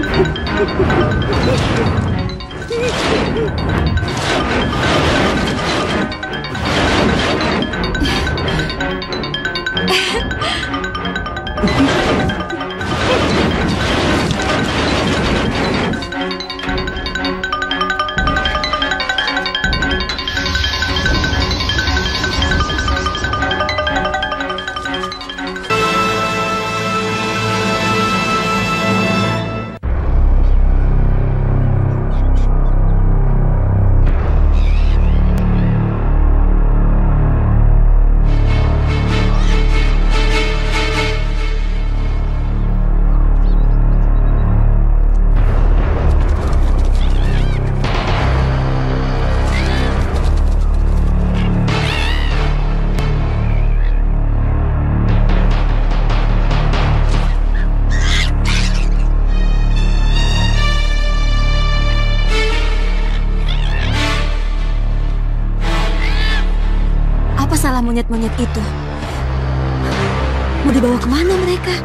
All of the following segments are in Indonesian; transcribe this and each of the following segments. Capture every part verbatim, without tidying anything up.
Monyet-monyet itu mau dibawa kemana mereka?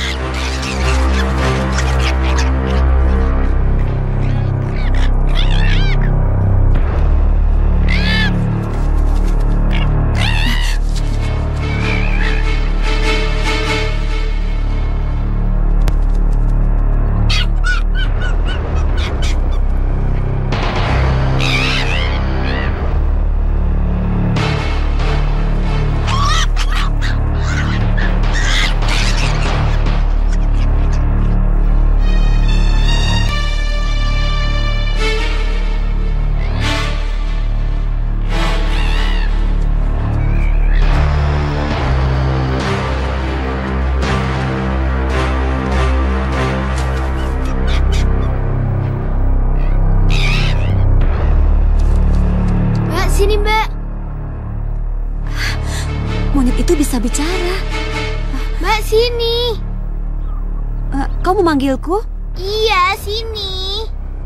Bisa bicara. Mbak, sini. Uh, kau memanggilku? Iya, sini.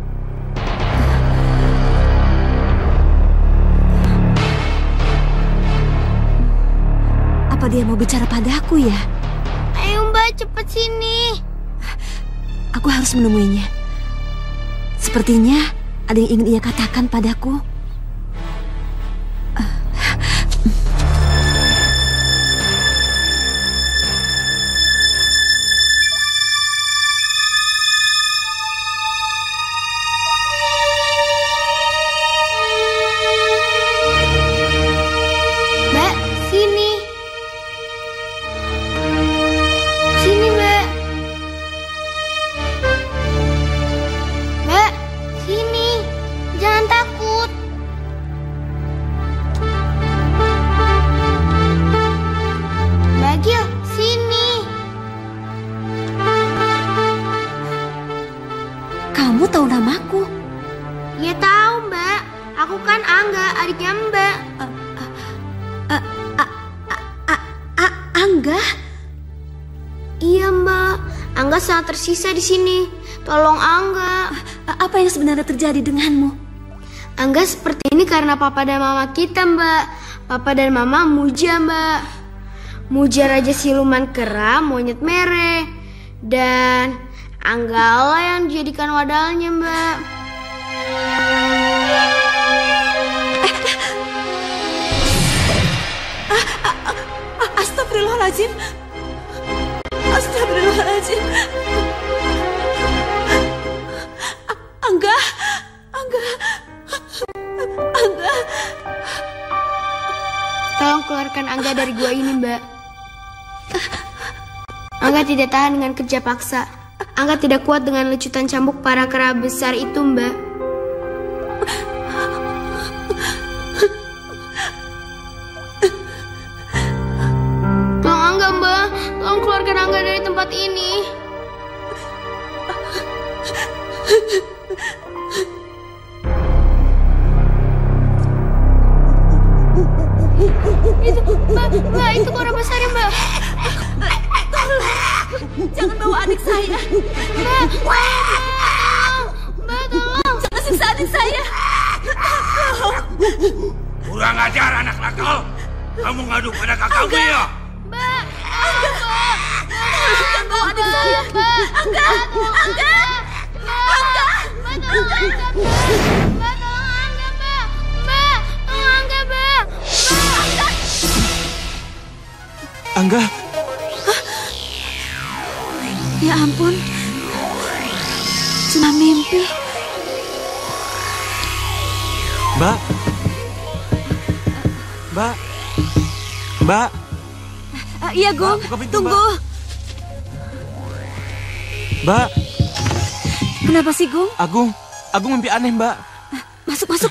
Apa dia mau bicara padaku ya? Ayo Mbak, cepat sini. Aku harus menemuinya. Sepertinya ada yang ingin ia katakan padaku. Tersisa di sini. Tolong Angga. Apa yang sebenarnya terjadi denganmu? Angga seperti ini karena papa dan mama kita, Mbak. Papa dan mama muja, Mbak. Muja Raja Siluman Kera, monyet merah. Dan Angga lah yang dijadikan wadalnya, Mbak. Astagfirullahaladzim. Astagfirullahaladzim. Angga, Angga, Angga. Tolong keluarkan Angga dari gua ini, Mbak. Angga tidak tahan dengan kerja paksa. Angga tidak kuat dengan lecutan cambuk para kera besar itu, Mbak. Tolong Angga, Mbak. Tolong keluarkan Angga dari tempat ini. Itu, Mbak, Mbak, itu kora besar ya, Mbak. Tolong, jangan bawa adik saya. Mbak, Mbak, Mbak, tolong. Jangan siksa adik saya. Kurang ajar anak nakal. Kamu ngadu pada kakakmu ya? Mbak, Angga, jangan bawa adik saya. Mbak, Angga, Angga. Angga. Hah? Ya ampun. Cuma mimpi. Mbak. Mbak. Mbak. Uh, iya, Gung. Mbak, buka pintu, Tunggu. Mbak. Mbak. Kenapa sih, Gung? Agung. Agung mimpi aneh, Mbak. Uh, masuk, masuk.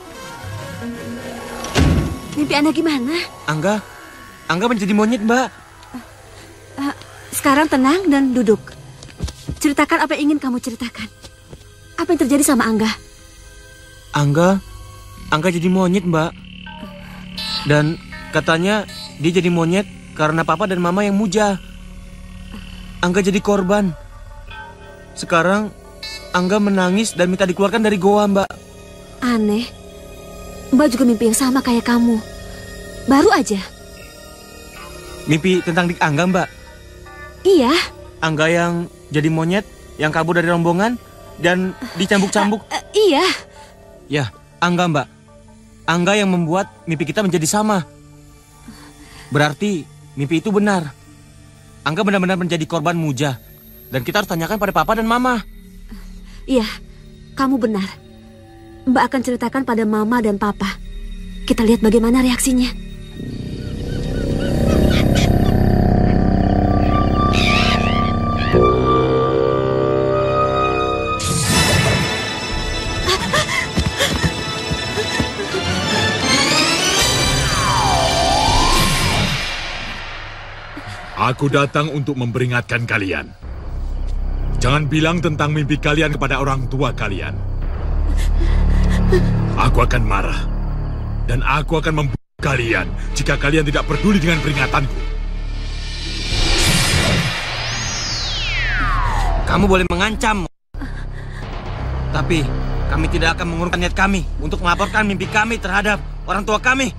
Mimpi aneh gimana? Angga. Angga menjadi monyet, Mbak. Uh, uh, sekarang tenang dan duduk. Ceritakan apa yang ingin kamu ceritakan. Apa yang terjadi sama Angga? Angga. Angga jadi monyet, Mbak. Dan katanya dia jadi monyet karena papa dan mama yang muja. Angga jadi korban. Sekarang Angga menangis dan minta dikeluarkan dari goa, Mbak. Aneh. Mbak juga mimpi yang sama kayak kamu. Baru aja. Mimpi tentang Dik Angga, Mbak? Iya. Angga yang jadi monyet, yang kabur dari rombongan dan dicambuk-cambuk. Uh, uh, iya. Ya, Angga, Mbak. Angga yang membuat mimpi kita menjadi sama. Berarti mimpi itu benar. Angga benar-benar menjadi korban muja. Dan kita harus tanyakan pada papa dan mama. Iya, kamu benar. Mbak akan ceritakan pada mama dan papa. Kita lihat bagaimana reaksinya. Aku datang untuk memperingatkan kalian. Jangan bilang tentang mimpi kalian kepada orang tua kalian. Aku akan marah. Dan aku akan membunuh kalian jika kalian tidak peduli dengan peringatanku. Kamu boleh mengancam. Tapi kami tidak akan mengurungkan niat kami untuk melaporkan mimpi kami terhadap orang tua kami.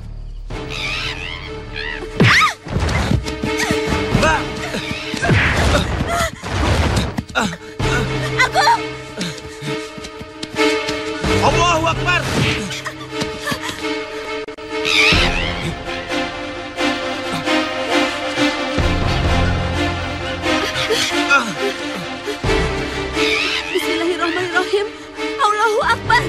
Mbak! Agung! Allahu Akbar! Bismillahirrahmanirrahim. Allahu Akbar!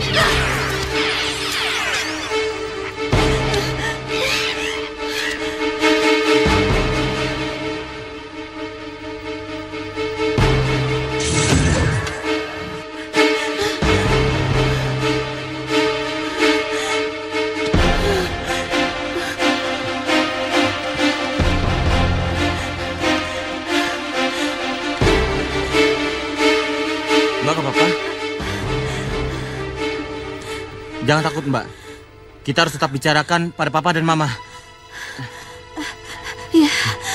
Jangan takut, Mbak. Kita harus tetap bicarakan pada papa dan mama. Iya.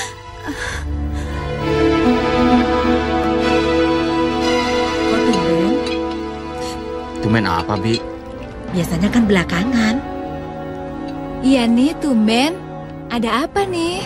Kok tumben? Tumben apa, Bi? Biasanya kan belakangan. Iya nih, tumben. Ada apa nih?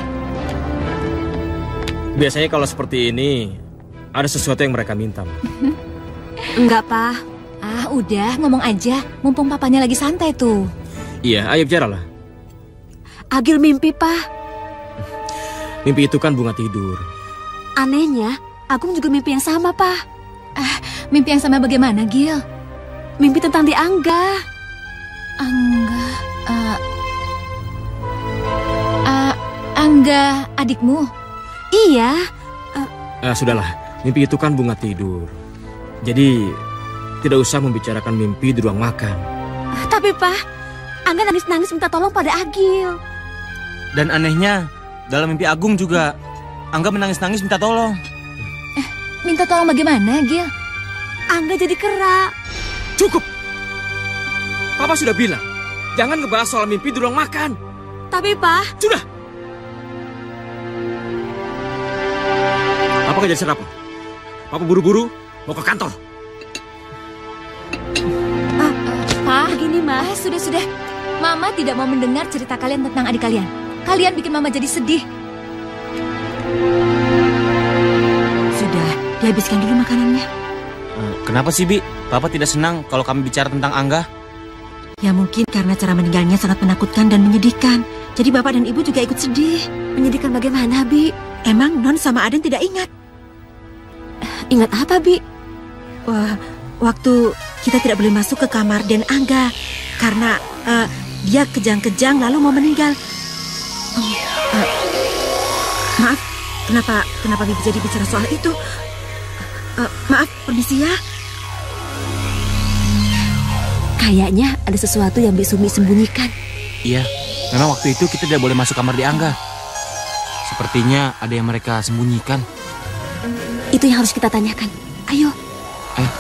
Biasanya kalau seperti ini, ada sesuatu yang mereka minta. Enggak, Pak. Ah, udah, ngomong aja. Mumpung papanya lagi santai tuh. Iya, ayo bicaralah. Agil mimpi, Pak. Mimpi itu kan bunga tidur. Anehnya, Agung juga mimpi yang sama, Pak. Ah, mimpi yang sama bagaimana, Gil? Mimpi tentang Di Angga. Angga, uh, uh, Angga adikmu? Iya. Uh, eh, sudahlah, mimpi itu kan bunga tidur. Jadi, tidak usah membicarakan mimpi di ruang makan. Tapi, Pak, Angga nangis-nangis minta tolong pada Agil. Dan anehnya, dalam mimpi Agung juga, Angga menangis-nangis minta tolong. Eh, minta tolong bagaimana, Gil? Angga jadi kera. Cukup! Papa sudah bilang, jangan ngebahas soal mimpi di ruang makan. Tapi, Pak... Sudah! Papa kejar sarapan. Papa buru-buru mau ke kantor. Pak, begini, Mas. Sudah-sudah. Mama tidak mau mendengar cerita kalian tentang adik kalian. Kalian bikin Mama jadi sedih. Sudah, dihabiskan dulu makanannya. Uh, kenapa sih, Bi? Papa tidak senang kalau kami bicara tentang Angga? Ya mungkin karena cara meninggalnya sangat menakutkan dan menyedihkan. Jadi bapak dan ibu juga ikut sedih. Menyedihkan bagaimana, Bi? Emang Non sama Aden tidak ingat? Ingat apa, Bi? Wah, waktu kita tidak boleh masuk ke kamar Den Angga karena uh, dia kejang-kejang lalu mau meninggal. Oh, uh, maaf, kenapa kenapa Bibi jadi bicara soal itu? Uh, maaf, permisi ya. Kayaknya ada sesuatu yang Bi Sumi sembunyikan. Iya, memang waktu itu kita tidak boleh masuk kamar di Angga. Sepertinya ada yang mereka sembunyikan. Itu yang harus kita tanyakan. Ayo. Ayo.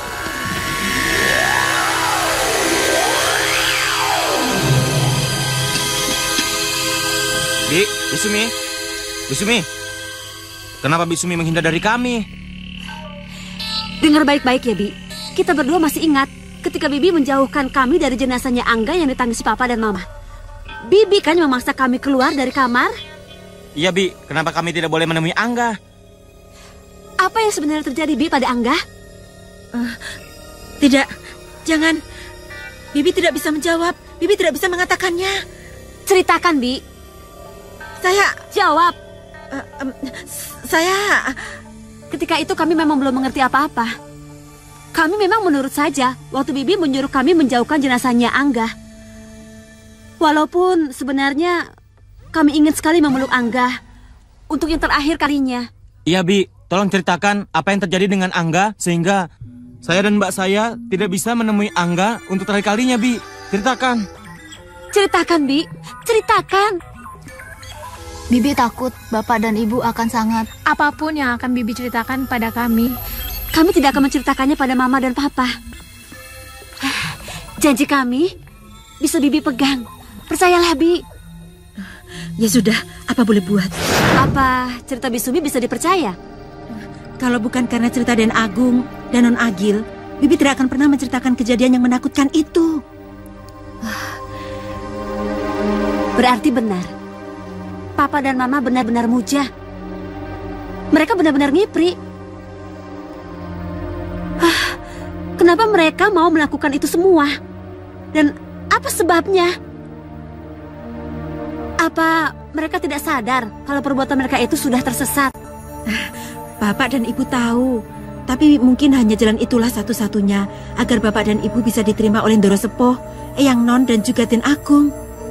Bi, Bi Sumi. Bi Sumi. Kenapa Bi Sumi menghindar dari kami? Dengar baik-baik ya, Bi. Kita berdua masih ingat ketika Bibi menjauhkan kami dari jenazahnya Angga yang ditangisi Papa dan Mama. Bibi kan yang memaksa kami keluar dari kamar. Iya, Bi. Kenapa kami tidak boleh menemui Angga? Apa yang sebenarnya terjadi, Bi, pada Angga? Uh, tidak, jangan. Bibi tidak bisa menjawab. Bibi tidak bisa mengatakannya. Ceritakan, Bi. Saya... Jawab. Uh, um, saya... Ketika itu kami memang belum mengerti apa-apa. Kami memang menurut saja waktu Bibi menyuruh kami menjauhkan jenazahnya Angga. Walaupun sebenarnya kami ingin sekali memeluk Angga untuk yang terakhir kalinya. Iya, Bi. Tolong ceritakan apa yang terjadi dengan Angga sehingga saya dan mbak saya tidak bisa menemui Angga untuk terakhir kalinya, Bi. Ceritakan. Ceritakan, Bi. Ceritakan. Bibi takut Bapak dan Ibu akan sangat. Apapun yang akan Bibi ceritakan pada kami, kami tidak akan menceritakannya pada Mama dan Papa. Janji kami bisa Bibi pegang. Percayalah, Bi. Ya sudah, apa boleh buat? Apa cerita Bi Sumi bisa dipercaya? Kalau bukan karena cerita Den Agung dan Non Agil, Bibi tidak akan pernah menceritakan kejadian yang menakutkan itu. Berarti benar. Papa dan Mama benar-benar muja. Mereka benar-benar ngipri. Kenapa mereka mau melakukan itu semua? Dan apa sebabnya? Apa mereka tidak sadar kalau perbuatan mereka itu sudah tersesat? Bapak dan Ibu tahu, tapi mungkin hanya jalan itulah satu-satunya agar Bapak dan Ibu bisa diterima oleh Ndoro Sepoh, Eyang Non dan juga Den Agung.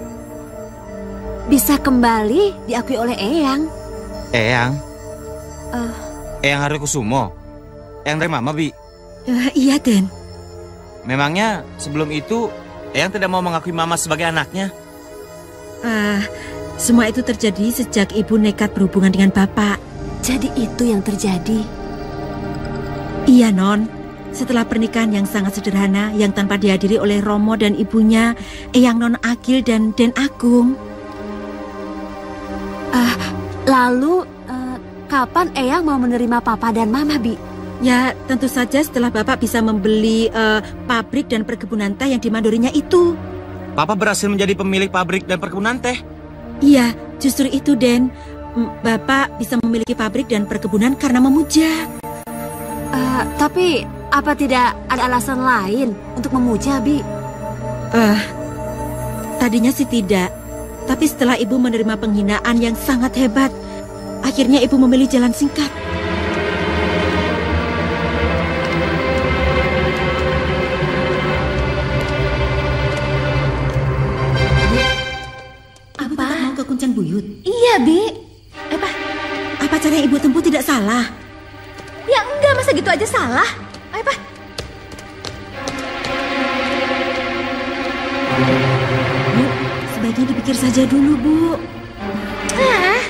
Bisa kembali diakui oleh Eyang. Eyang? Uh, Eyang Haryokusumo? Eyang dari Mama, Bi? Uh, iya, Den. Memangnya sebelum itu Eyang tidak mau mengakui Mama sebagai anaknya? Uh, semua itu terjadi sejak Ibu nekat berhubungan dengan Bapak. Jadi itu yang terjadi? Iya, Non. Setelah pernikahan yang sangat sederhana yang tanpa dihadiri oleh Romo dan ibunya, Eyang Non Agil dan Den Agung. Uh, lalu, uh, kapan Eyang mau menerima Papa dan Mama, Bi? Ya, tentu saja setelah Bapak bisa membeli uh, pabrik dan perkebunan teh yang dimandorinya itu. Papa berhasil menjadi pemilik pabrik dan perkebunan teh? Iya, justru itu, Den. Bapak bisa memiliki pabrik dan perkebunan karena memuja. Uh, tapi, apa tidak ada alasan lain untuk memuja, Bi? Uh, tadinya sih tidak. Tapi setelah Ibu menerima penghinaan yang sangat hebat, akhirnya Ibu memilih jalan singkat. Ibu tetap mau ke Kuncen Buyut? Iya, Bi. Apa? Apa cara yang Ibu tempuh tidak salah? Ya enggak, masa gitu aja salah? Ayo, Pak. Bu, sebaiknya dipikir saja dulu, Bu. Ah.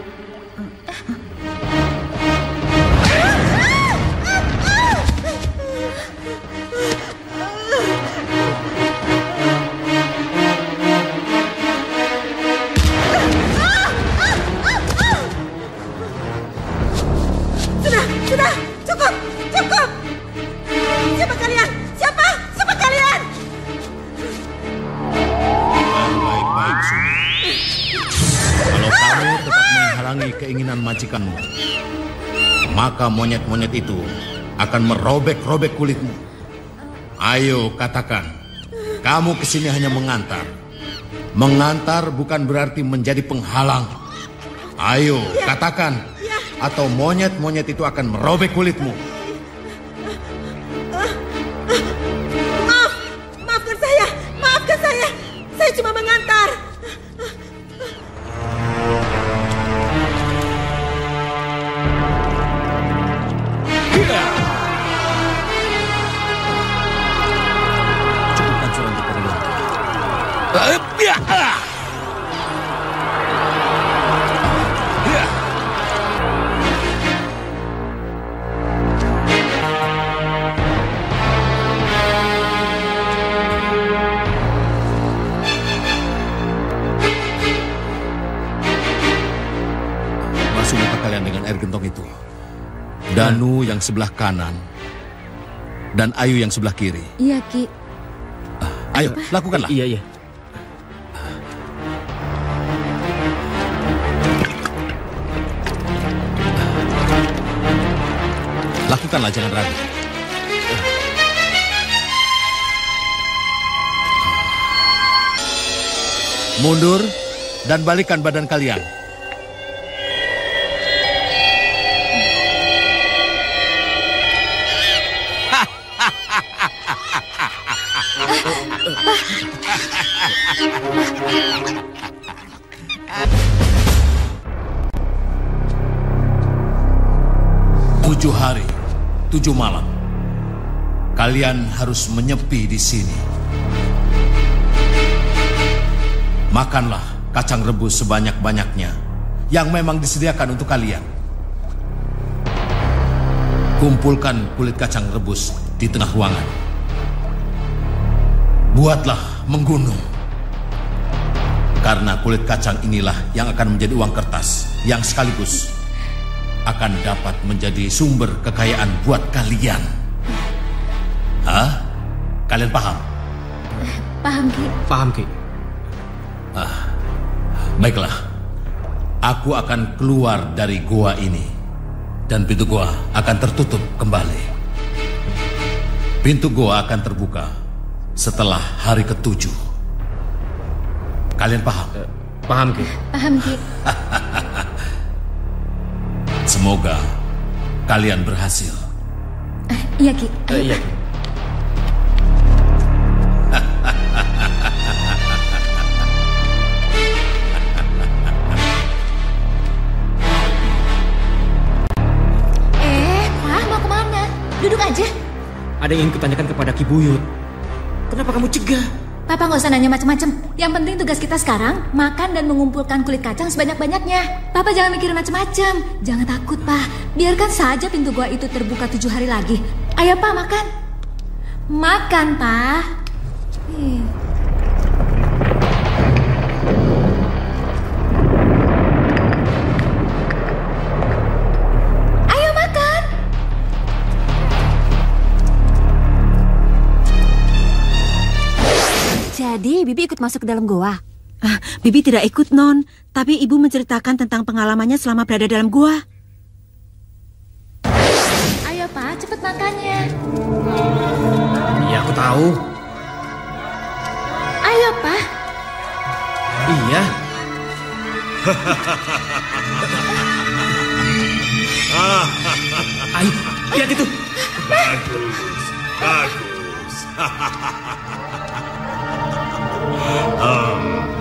Sudah, sudah, cukup, cukup. Siapa kalian? Siapa? Siapa kalian? Baik-baik, Sumi. Kalau kamu tetap menghalangi keinginan majikanmu, maka monyet-monyet itu akan merobek-robek kulitmu. Ayo katakan, kamu kesini hanya mengantar Mengantar bukan berarti menjadi penghalang. Ayo, ya. Katakan. Ya. Atau monyet-monyet itu akan merobek kulitmu. Maaf, maafkan saya, maafkan saya. Saya cuma mengantar. Cukupkan suara untuk kalian. Basuh muka kalian dengan air gentong itu. Danu yang sebelah kanan dan Ayu yang sebelah kiri. Iya, Ki. Ayo, lakukanlah. Iya, iya. Lakukanlah, jangan ragu. Mundur dan balikkan badan kalian. Tujuh hari, tujuh malam, kalian harus menyepi di sini. Makanlah kacang rebus sebanyak-banyaknya yang memang disediakan untuk kalian. Kumpulkan kulit kacang rebus di tengah ruangan. Buatlah menggunung. Karena kulit kacang inilah yang akan menjadi uang kertas yang sekaligus akan dapat menjadi sumber kekayaan buat kalian. Hah? Kalian paham? Paham, Ki. Paham, Ki. Ah, baiklah. Aku akan keluar dari gua ini. Dan pintu gua akan tertutup kembali. Pintu gua akan terbuka setelah hari ketujuh. Kalian paham? Uh, paham, Ki. Paham, Ki. Semoga kalian berhasil. Uh, iya, Ki. Uh, iya, Ki. Eh, Pak, mau kemana? Duduk aja. Ada yang ingin kutanyakan kepada Ki Buyut. Kenapa kamu cegah? Papa nggak usah nanya macam-macam. Yang penting tugas kita sekarang makan dan mengumpulkan kulit kacang sebanyak-banyaknya. Papa jangan mikir macam-macam. Jangan takut, Pak. Biarkan saja pintu gua itu terbuka tujuh hari lagi. Ayo, Pak, makan. Makan, Pak. Ih. Ayo makan. Jadi, Bibi ikut masuk ke dalam goa? Ah, Bibi tidak ikut, Non. Tapi Ibu menceritakan tentang pengalamannya selama berada dalam gua. Ayo, Pak, cepet makannya. Iya, aku tahu. Ayo, Pak. Iya. Ayo, lihat itu. Bagus, bagus. um.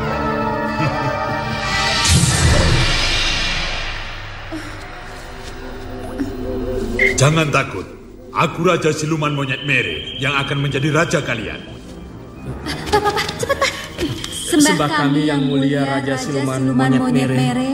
Jangan takut. Aku Raja Siluman Monyet Mere yang akan menjadi raja kalian. Pak, Pak, Pak, cepet, Pak. Sembah, Sembah kami yang mulia Raja Siluman, Siluman Monyet, Monyet Mere. Mere.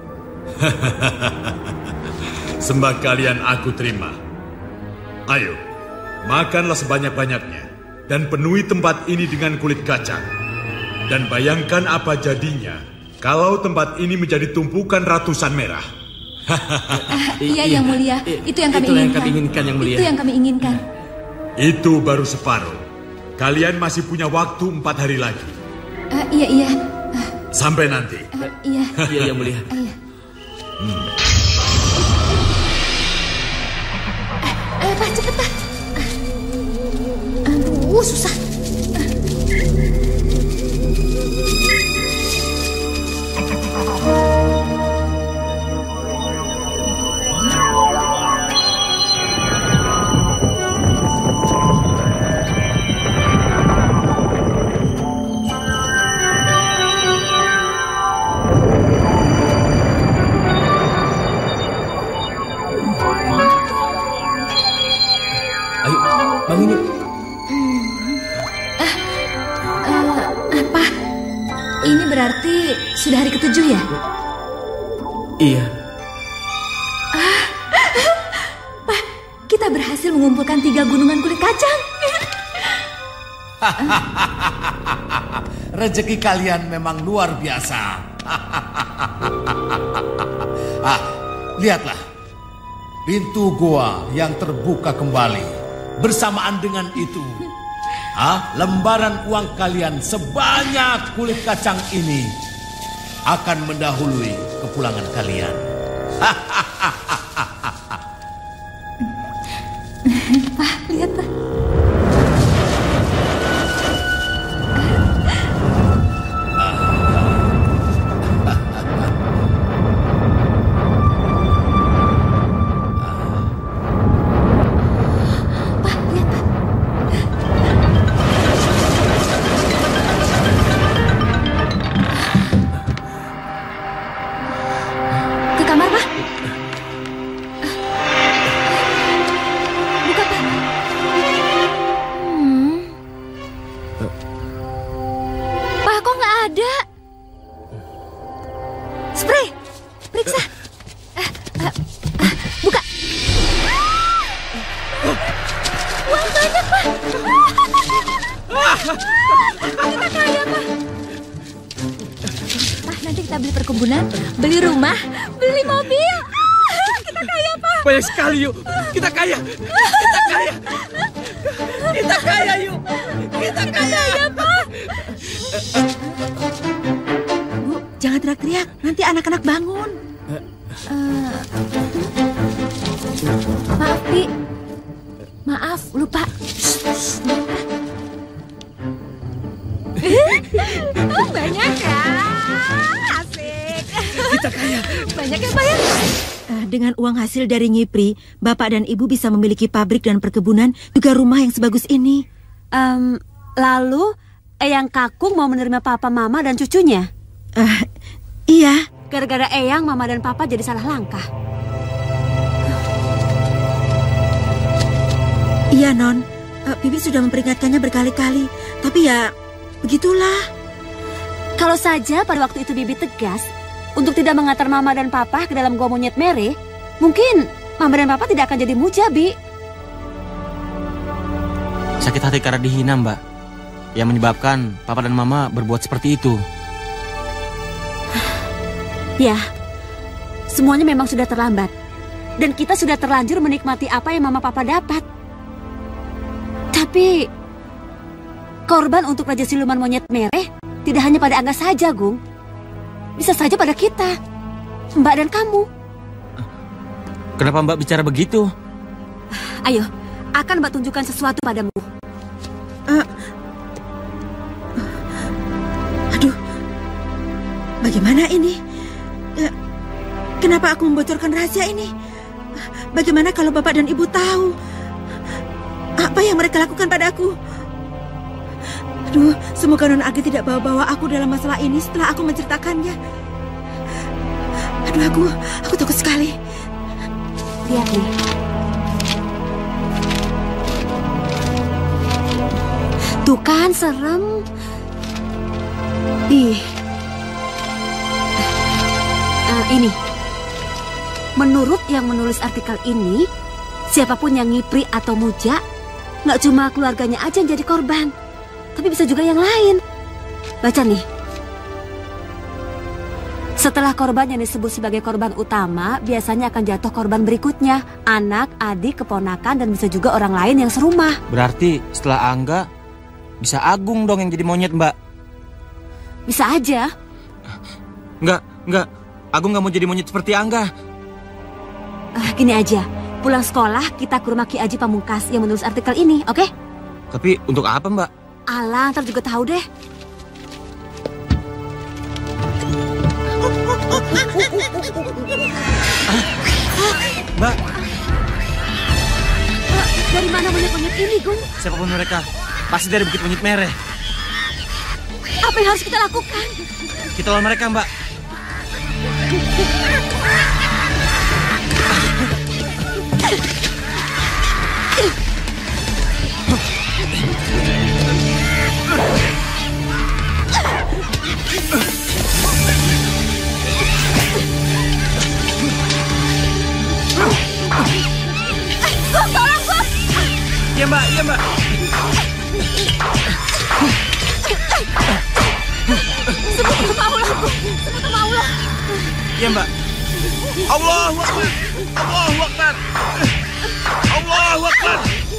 Sembah kalian aku terima. Ayo, makanlah sebanyak-banyaknya dan penuhi tempat ini dengan kulit kacang. Dan bayangkan apa jadinya kalau tempat ini menjadi tumpukan ratusan merah. uh, iya, yang mulia. Itu yang kami Itulah inginkan. Yang kami inginkan yang mulia. Itu yang kami inginkan. Itu baru separuh. Kalian masih punya waktu empat hari lagi. Uh, iya, iya. Uh, Sampai nanti. Uh, iya. Iya, yang mulia. Uh, iya. Hmm. Uh, ayo, Pak, cepet, Pak. Uh, aduh, susah. Uh. Berarti sudah hari ketujuh ya? Iya. Ah, Pak, kita berhasil mengumpulkan tiga gunungan kulit kacang. Rezeki kalian memang luar biasa. Ah, lihatlah. Pintu goa yang terbuka kembali. Bersamaan dengan itu, ah, lembaran uang kalian sebanyak kulit kacang ini akan mendahului kepulangan kalian. Pak, lihat Pak. Beli rumah, beli mobil. Ah, kita kaya, Pak. Banyak sekali, yuk. Kita kaya. Kita kaya. Kita kaya, yuk. Kita kaya, ya, Pak. Bu, jangan teriak-teriak. Nanti anak-anak bangun. Uh, maaf, Bi. Maaf, lupa. Banyak ya. Kita kaya. Banyak ya, Pak ya? Uh, dengan uang hasil dari Nyipri, Bapak dan Ibu bisa memiliki pabrik dan perkebunan, juga rumah yang sebagus ini. Um, lalu, Eyang Kakung mau menerima Papa, Mama, dan cucunya? Uh, iya. Gara-gara Eyang, Mama, dan Papa jadi salah langkah. Iya, Non. Uh, Bibi sudah memperingatkannya berkali-kali. Tapi ya, begitulah. Kalau saja pada waktu itu Bibi tegas untuk tidak mengantar Mama dan Papa ke dalam gua monyet mere, mungkin Mama dan Papa tidak akan jadi muja, Bi. Sakit hati karena dihina, Mbak, yang menyebabkan Papa dan Mama berbuat seperti itu. Ya, semuanya memang sudah terlambat. Dan kita sudah terlanjur menikmati apa yang Mama Papa dapat. Tapi korban untuk Raja Siluman Monyet Mereh tidak hanya pada Angga saja, Gung. Bisa saja pada kita, Mbak dan kamu. Kenapa Mbak bicara begitu? Ayo, akan Mbak tunjukkan sesuatu padamu. Uh, aduh, bagaimana ini? Uh, kenapa aku membocorkan rahasia ini? Bagaimana kalau Bapak dan Ibu tahu? Apa yang mereka lakukan padaku? Aduh, semoga Non Age tidak bawa-bawa aku dalam masalah ini setelah aku menceritakannya. Aduh, aku, aku takut sekali. Lihat nih. Tuh kan, serem. Ih. Uh, ini. Menurut yang menulis artikel ini, siapapun yang ngipri atau muja, nggak cuma keluarganya aja yang jadi korban, tapi bisa juga yang lain. Baca nih. Setelah korban yang disebut sebagai korban utama, biasanya akan jatuh korban berikutnya. Anak, adik, keponakan, dan bisa juga orang lain yang serumah. Berarti setelah Angga, bisa Agung dong yang jadi monyet, Mbak. Bisa aja. Enggak, enggak. Agung nggak mau jadi monyet seperti Angga. Uh, gini aja. Pulang sekolah, kita ke rumah Ki Aji Pamungkas yang menulis artikel ini, oke? Okay? Tapi untuk apa, Mbak? Alah, ntar juga tahu deh. Ah, Mbak. Uh, dari mana monyet-monyet ini, Gung? Siapapun mereka, pasti dari Bukit Monyet Mereh. Apa yang harus kita lakukan? Kita lawan mereka, Mbak. Mbak. Allahu Akbar. Allahu Akbar. Allahu Akbar.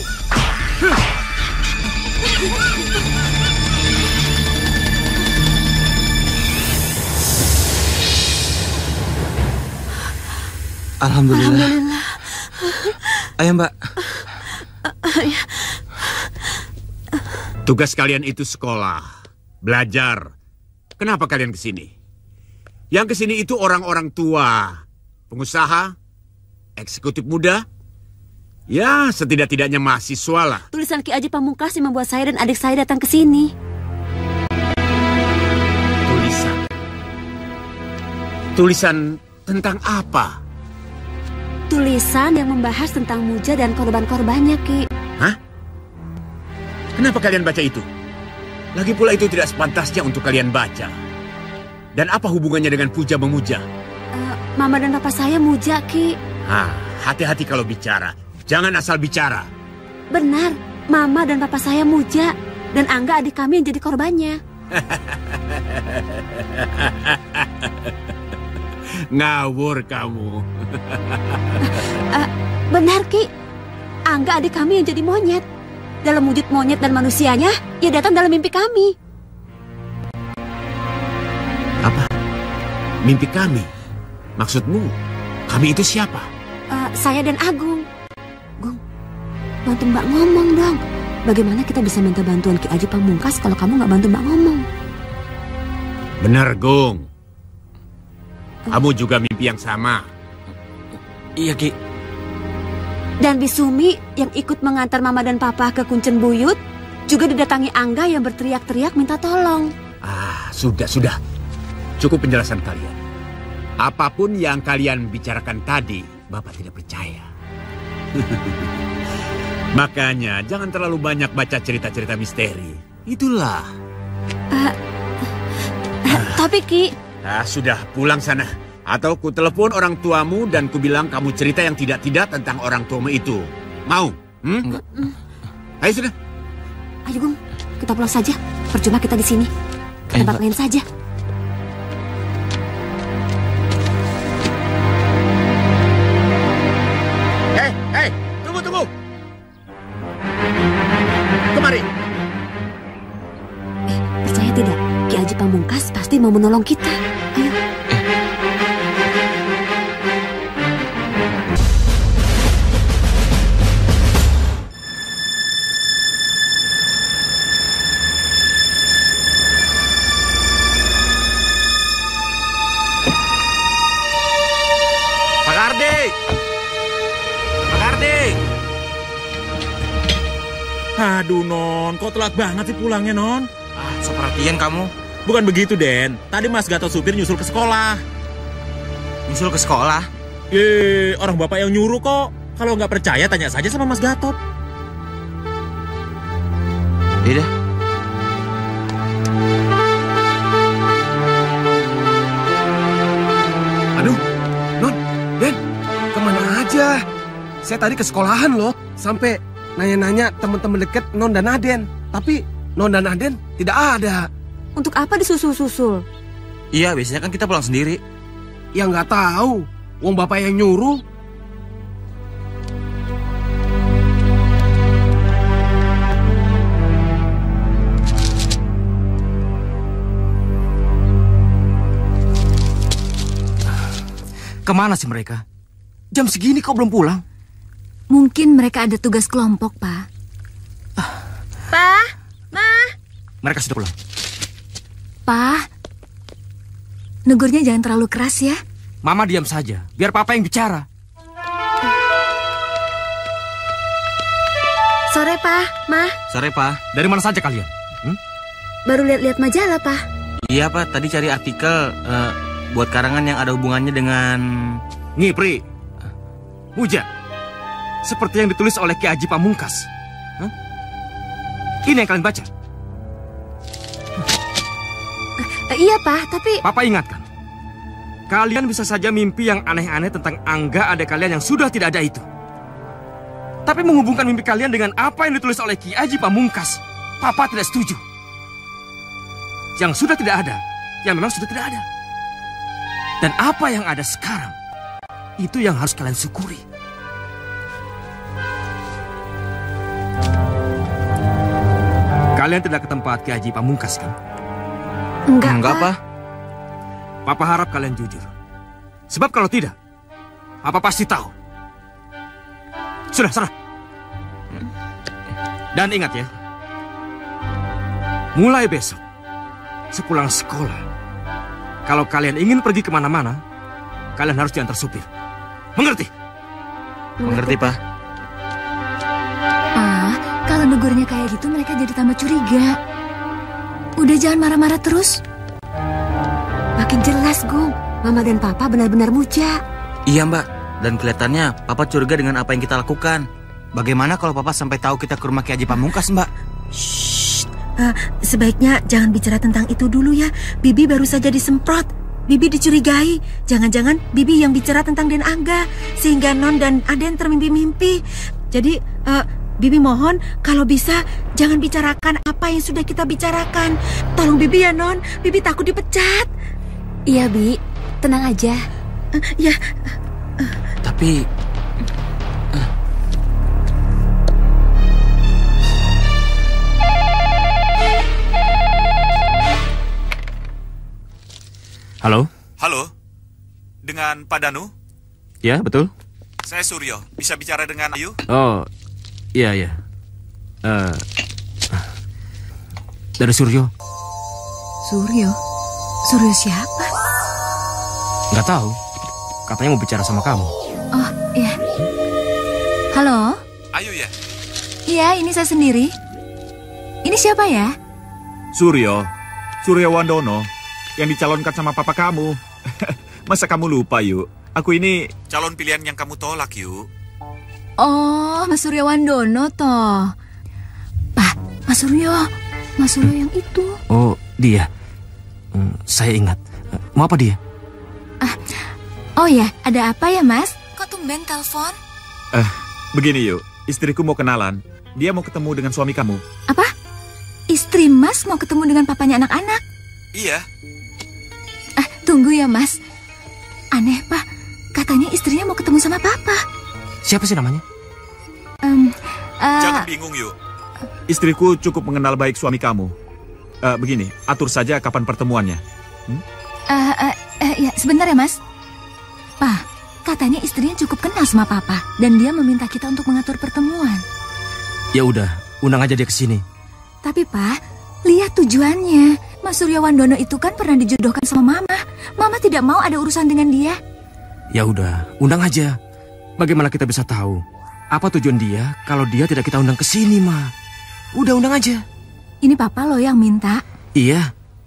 Alhamdulillah. Alhamdulillah. Ayo Mbak. Tugas kalian itu sekolah, belajar. Kenapa kalian ke sini? Yang ke sini itu orang-orang tua, pengusaha, eksekutif muda. Ya, setidak-tidaknya mahasiswa lah. Tulisan Ki Aji Pamungkas yang membuat saya dan adik saya datang ke sini. Tulisan. Tulisan tentang apa? Tulisan yang membahas tentang Muja dan korban-korbannya, Ki. Hah? Kenapa kalian baca itu? Lagi pula itu tidak sepantasnya untuk kalian baca. Dan apa hubungannya dengan puja memuja? Uh, Mama dan Papa saya Muja, Ki. Hah, hati-hati kalau bicara. Jangan asal bicara. Benar, Mama dan Papa saya Muja. Dan Angga adik kami yang jadi korbannya. Ngawur kamu. uh, benar, Ki. Angga adik kami yang jadi monyet. Dalam wujud monyet dan manusianya, ia datang dalam mimpi kami. Apa? Mimpi kami? Maksudmu, kami itu siapa? Uh, saya dan Agung. Gung, bantu Mbak ngomong dong. Bagaimana kita bisa minta bantuan Ki Aji Pamungkas kalau kamu nggak bantu Mbak ngomong? Benar, Gung. Kamu juga mimpi yang sama. Iya, Ki. Dan Bisumi yang ikut mengantar Mama dan Papa ke Kuncen Buyut juga didatangi Angga yang berteriak-teriak minta tolong. Ah, sudah, sudah. Cukup penjelasan kalian. Apapun yang kalian bicarakan tadi, Bapak tidak percaya. Makanya jangan terlalu banyak baca cerita-cerita misteri. Itulah. Uh, uh, tapi Ki... Ah, sudah, pulang sana. Atau ku telepon orang tuamu dan ku bilang kamu cerita yang tidak-tidak tentang orang tuamu itu. Mau? Hmm? Ayo sudah. Ayo Gung, kita pulang saja. Percuma kita di sini. Ke tempat lain saja. Hei, hei, tunggu, tunggu. Kemari. Eh, percaya tidak? Ki Aji Pamungkas pasti mau menolong kita. Ayo. Aduh, Non. Kok telat banget sih pulangnya, Non? Ah, so perhatian kamu. Bukan begitu, Den. Tadi Mas Gatot supir nyusul ke sekolah. Nyusul ke sekolah? Eh, orang bapak yang nyuruh kok. Kalau nggak percaya, tanya saja sama Mas Gatot. Iya. Aduh, Non, Den, kemana aja? Saya tadi ke sekolahan loh, sampai nanya-nanya teman-teman deket Non dan Aden. Tapi Non dan Aden tidak ada. Untuk apa disusul-susul? Iya, biasanya kan kita pulang sendiri. Ya nggak tahu, wong bapak yang nyuruh. Kemana sih mereka? Jam segini kok belum pulang? Mungkin mereka ada tugas kelompok, Pak. Pa, Ma. Mereka sudah pulang. Pa, negurnya jangan terlalu keras ya. Mama diam saja, biar Papa yang bicara. Sore, Pa, Ma. Sore, Pa. Dari mana saja kalian? Hmm? Baru lihat-lihat majalah, Pa. Iya, Pak. Tadi cari artikel uh, buat karangan yang ada hubungannya dengan Ngipri, Muja, seperti yang ditulis oleh Ki Aji Pamungkas. Huh? Ini yang kalian baca. Uh, iya, Pak, tapi... Papa ingatkan, kalian bisa saja mimpi yang aneh-aneh tentang Angga adik kalian yang sudah tidak ada itu. Tapi menghubungkan mimpi kalian dengan apa yang ditulis oleh Ki Aji Pamungkas, Papa tidak setuju. Yang sudah tidak ada, yang memang sudah tidak ada. Dan apa yang ada sekarang, itu yang harus kalian syukuri. Kalian tidak ke tempat Ki Haji Pamungkas, kan? Enggak, Enggak, Pak. Pak. Papa harap kalian jujur. Sebab kalau tidak, Papa pasti tahu. Sudah, sana. Dan ingat ya, mulai besok, sepulang sekolah, kalau kalian ingin pergi kemana-mana, kalian harus diantar supir. Mengerti? Mengerti, Pak. Ah, kalau negurnya kayak gitu mereka jadi tambah curiga. Udah jangan marah-marah terus. Makin jelas, Gung. Mama dan Papa benar-benar muja. Iya, Mbak. Dan kelihatannya Papa curiga dengan apa yang kita lakukan. Bagaimana kalau Papa sampai tahu kita ke rumah Ki Haji Pamungkas, Mbak? Shh, uh, sebaiknya jangan bicara tentang itu dulu ya. Bibi baru saja disemprot. Bibi dicurigai. Jangan-jangan Bibi yang bicara tentang Den Angga, sehingga Non dan Aden termimpi-mimpi. Jadi, uh, Bibi mohon kalau bisa jangan bicarakan apa yang sudah kita bicarakan. Tolong Bibi ya, Non. Bibi takut dipecat. Iya, Bi. Tenang aja. Uh, ya. Uh, Tapi... Uh. Halo? Halo? Dengan Pak Danu? Ya, betul. Saya Suryo. Bisa bicara dengan Ayu? Oh, iya, iya. Uh, dari Suryo. Suryo? Suryo siapa? Nggak tahu. Katanya mau bicara sama kamu. Oh, iya. Halo? Ayu ya? Iya, ini saya sendiri. Ini siapa ya? Suryo. Suryo Wandono. Yang dicalonkan sama papa kamu. Masa kamu lupa, Yu? Aku ini calon pilihan yang kamu tolak, Yu. Oh, Mas Suryo Wandono toh. Pak, Mas Suryo. Mas Suryo yang itu. Oh, dia. Hmm, saya ingat. Mau apa dia? Ah, oh ya, ada apa ya, Mas? Kok tumben telepon? Eh, begini, Yu. Istriku mau kenalan. Dia mau ketemu dengan suami kamu. Apa? Istri Mas mau ketemu dengan papanya anak-anak? Iya. Ah, tunggu ya, Mas. Aneh, Pak. Katanya istrinya mau ketemu sama Papa. Siapa sih namanya? Um, uh... Jangan bingung, Yu. Istriku cukup mengenal baik suami kamu. Uh, begini, atur saja kapan pertemuannya. Hmm? Uh, uh, uh, ya, sebentar ya, Mas. Pak, katanya istrinya cukup kenal sama Papa. Dan dia meminta kita untuk mengatur pertemuan. Ya udah, undang aja dia ke sini. Tapi, Pak, lihat tujuannya. Mas Suryo Wandono itu kan pernah dijodohkan sama Mama. Mama tidak mau ada urusan dengan dia. Ya udah, undang aja. Bagaimana kita bisa tahu apa tujuan dia kalau dia tidak kita undang ke sini, Ma? Udah, undang aja. Ini Papa loh yang minta. Iya.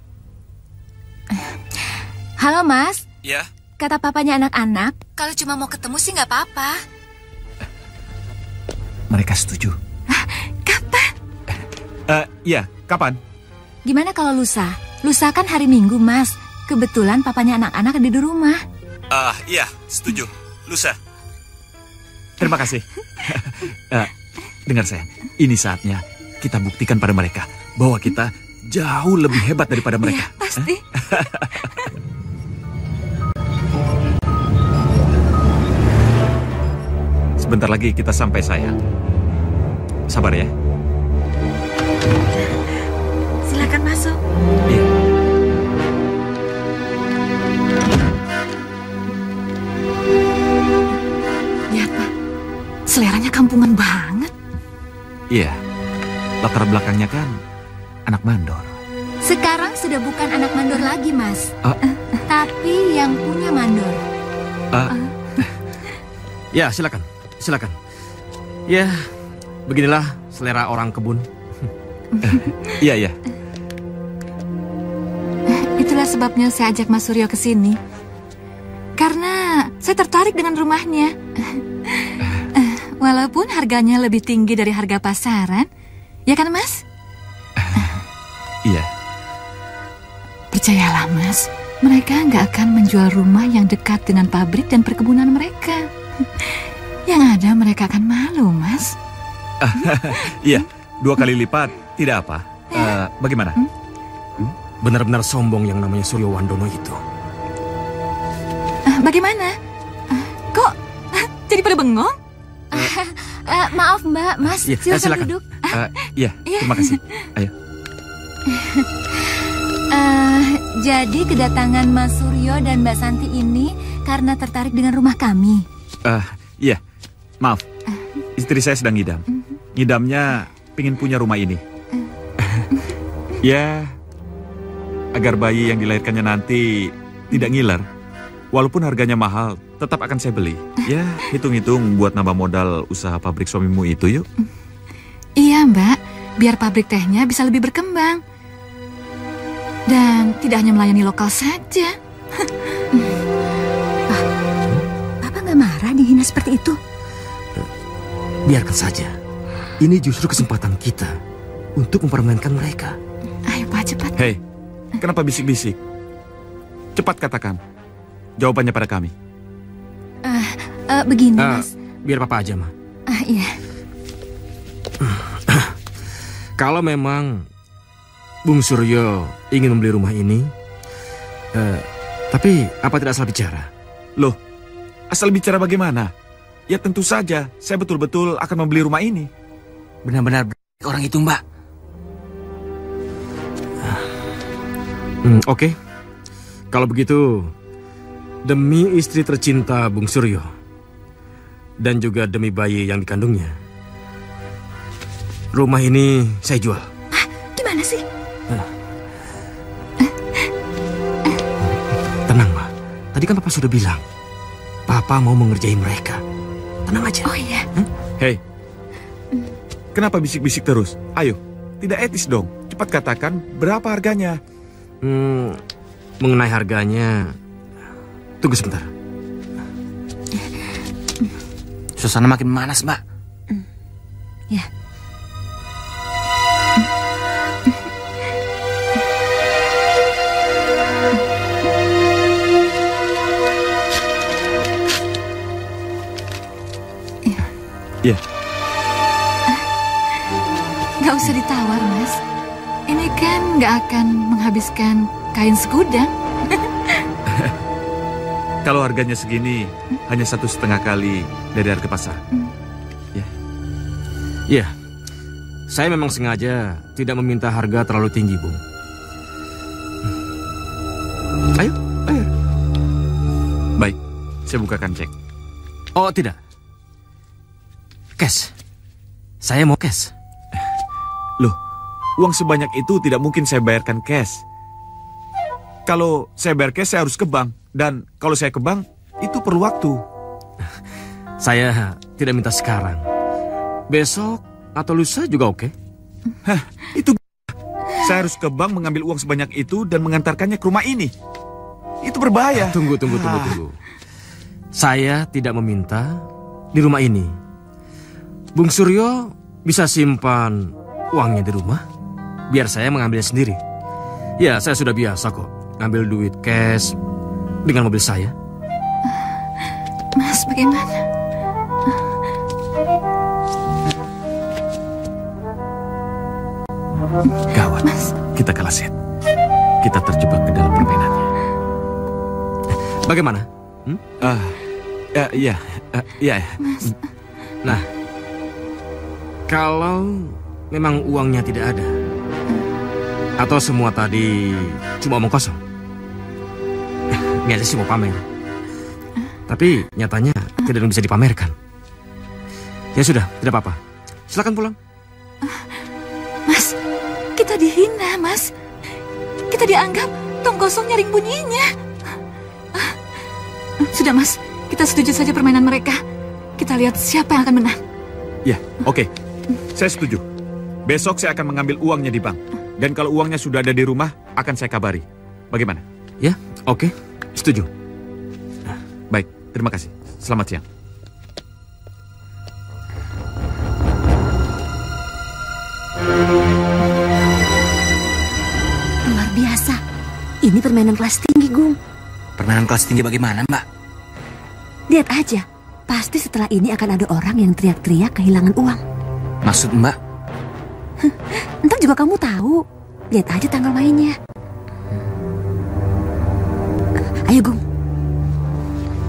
Halo, Mas. Iya. Kata papanya anak-anak, kalau cuma mau ketemu sih nggak apa-apa. Mereka setuju. Kapan? Uh, iya, kapan? Gimana kalau lusa? Lusa kan hari Minggu, Mas. Kebetulan papanya anak-anak ada di rumah. Ah, uh, iya, setuju. Lusa. Terima kasih. uh, dengar saya, ini saatnya kita buktikan pada mereka bahwa kita jauh lebih hebat daripada mereka. Ya, pasti. Sebentar lagi kita sampai, sayang. Sabar ya. Silakan masuk. Iya. Lihat, Pak. Seleranya kampungan banget. Iya. Latar belakangnya kan anak mandor. Sekarang sudah bukan anak mandor lagi, Mas. Uh. Tapi yang punya mandor. Uh. Uh. Ya, silakan. Silakan. Ya, beginilah selera orang kebun. Iya, iya. Itulah sebabnya saya ajak Mas Suryo ke sini. Karena saya tertarik dengan rumahnya. Walaupun harganya lebih tinggi dari harga pasaran. Ya kan, Mas? Iya. Percayalah, Mas. Mereka nggak akan menjual rumah yang dekat dengan pabrik dan perkebunan mereka. Yang ada mereka akan malu, Mas. Iya, dua kali lipat tidak apa. Uh, bagaimana? Benar-benar sombong yang namanya Suryo Wandono itu. Bagaimana? Uh, kok uh, jadi pada bengong? Uh, uh, maaf Mbak, Mas, ya, silakan, silakan duduk. Uh, ya, terima kasih. Ayo. Uh, jadi kedatangan Mas Suryo dan Mbak Santi ini karena tertarik dengan rumah kami. Uh, iya, maaf. Istri saya sedang ngidam. Ngidamnya pingin punya rumah ini. Ya, agar bayi yang dilahirkannya nanti tidak ngiler. Walaupun harganya mahal, tetap akan saya beli. Ya, hitung-hitung buat nambah modal usaha pabrik suamimu itu, yuk. Iya, Mbak. Biar pabrik tehnya bisa lebih berkembang. Dan tidak hanya melayani lokal saja. Ah, Papa nggak marah dihina seperti itu? Biarkan saja. Ini justru kesempatan kita untuk mempermainkan mereka. Ayo Pak, cepat. Hei, kenapa bisik-bisik? Cepat katakan. Jawabannya pada kami. Uh, uh, begini, uh, Mas. Biar Papa aja, Ma. Ah, iya. Kalau memang Bung Suryo ingin membeli rumah ini, uh, tapi apa tidak salah bicara? Loh, asal bicara bagaimana? Ya tentu saja, saya betul-betul akan membeli rumah ini. Benar-benar orang itu, Mbak. Hmm, Oke, okay. Kalau begitu, demi istri tercinta Bung Suryo, dan juga demi bayi yang dikandungnya, rumah ini saya jual. Hah, gimana sih? Tenang, Ma. Tadi kan Papa sudah bilang, Papa mau mengerjai mereka. Tenang aja. Oh iya. Hmm? Hei, kenapa bisik-bisik terus? Ayo, tidak etis dong. Cepat katakan berapa harganya. Hmm, mengenai harganya, tunggu sebentar. Suasana makin panas, Mbak. Ya. Ya. Gak usah ditawar, Mas. Ini kan gak akan menghabiskan kain segudang. Kalau harganya segini, hanya satu setengah kali dari harga pasar. Hmm. Ya. Ya, saya memang sengaja tidak meminta harga terlalu tinggi, Bung. Ayo, ayo. Baik, saya bukakan cek. Oh, tidak. Cash. Saya mau cash. Loh, uang sebanyak itu tidak mungkin saya bayarkan cash. Kalau saya bayar cash, saya harus ke bank. Dan kalau saya ke bank, itu perlu waktu. Saya tidak minta sekarang. Besok atau lusa juga oke. Hah, itu saya harus ke bank mengambil uang sebanyak itu dan mengantarkannya ke rumah ini. Itu berbahaya. Tunggu, tunggu, tunggu, tunggu. Saya tidak meminta di rumah ini. Bung Suryo bisa simpan uangnya di rumah, biar saya mengambilnya sendiri. Ya, saya sudah biasa kok ngambil duit cash dengan mobil saya. Mas, bagaimana? Gawat, Mas. Kita kalah set. Kita terjebak ke dalam permainannya. Bagaimana? Hmm? Ah, ya, ya, uh, ya. Mas. Nah, kalau memang uangnya tidak ada, atau semua tadi cuma omong kosong, ini aja sih mau pamer. Tapi nyatanya tidak ada yang bisa dipamerkan. Ya sudah, tidak apa-apa. Silakan pulang. Mas, kita dihina, Mas. Kita dianggap tong kosong nyaring bunyinya. Sudah, Mas. Kita setuju saja permainan mereka. Kita lihat siapa yang akan menang. Ya, oke. Okay. Saya setuju. Besok saya akan mengambil uangnya di bank. Dan kalau uangnya sudah ada di rumah, akan saya kabari. Bagaimana? Ya, oke. Okay. Setuju. Baik, terima kasih. Selamat siang. Luar biasa. Ini permainan kelas tinggi, Gung. Permainan kelas tinggi bagaimana, Mbak? Lihat aja. Pasti setelah ini akan ada orang yang teriak-teriak kehilangan uang. Maksud Mbak? Ntar juga kamu tahu. Lihat aja tanggal mainnya. Ayo, Gung.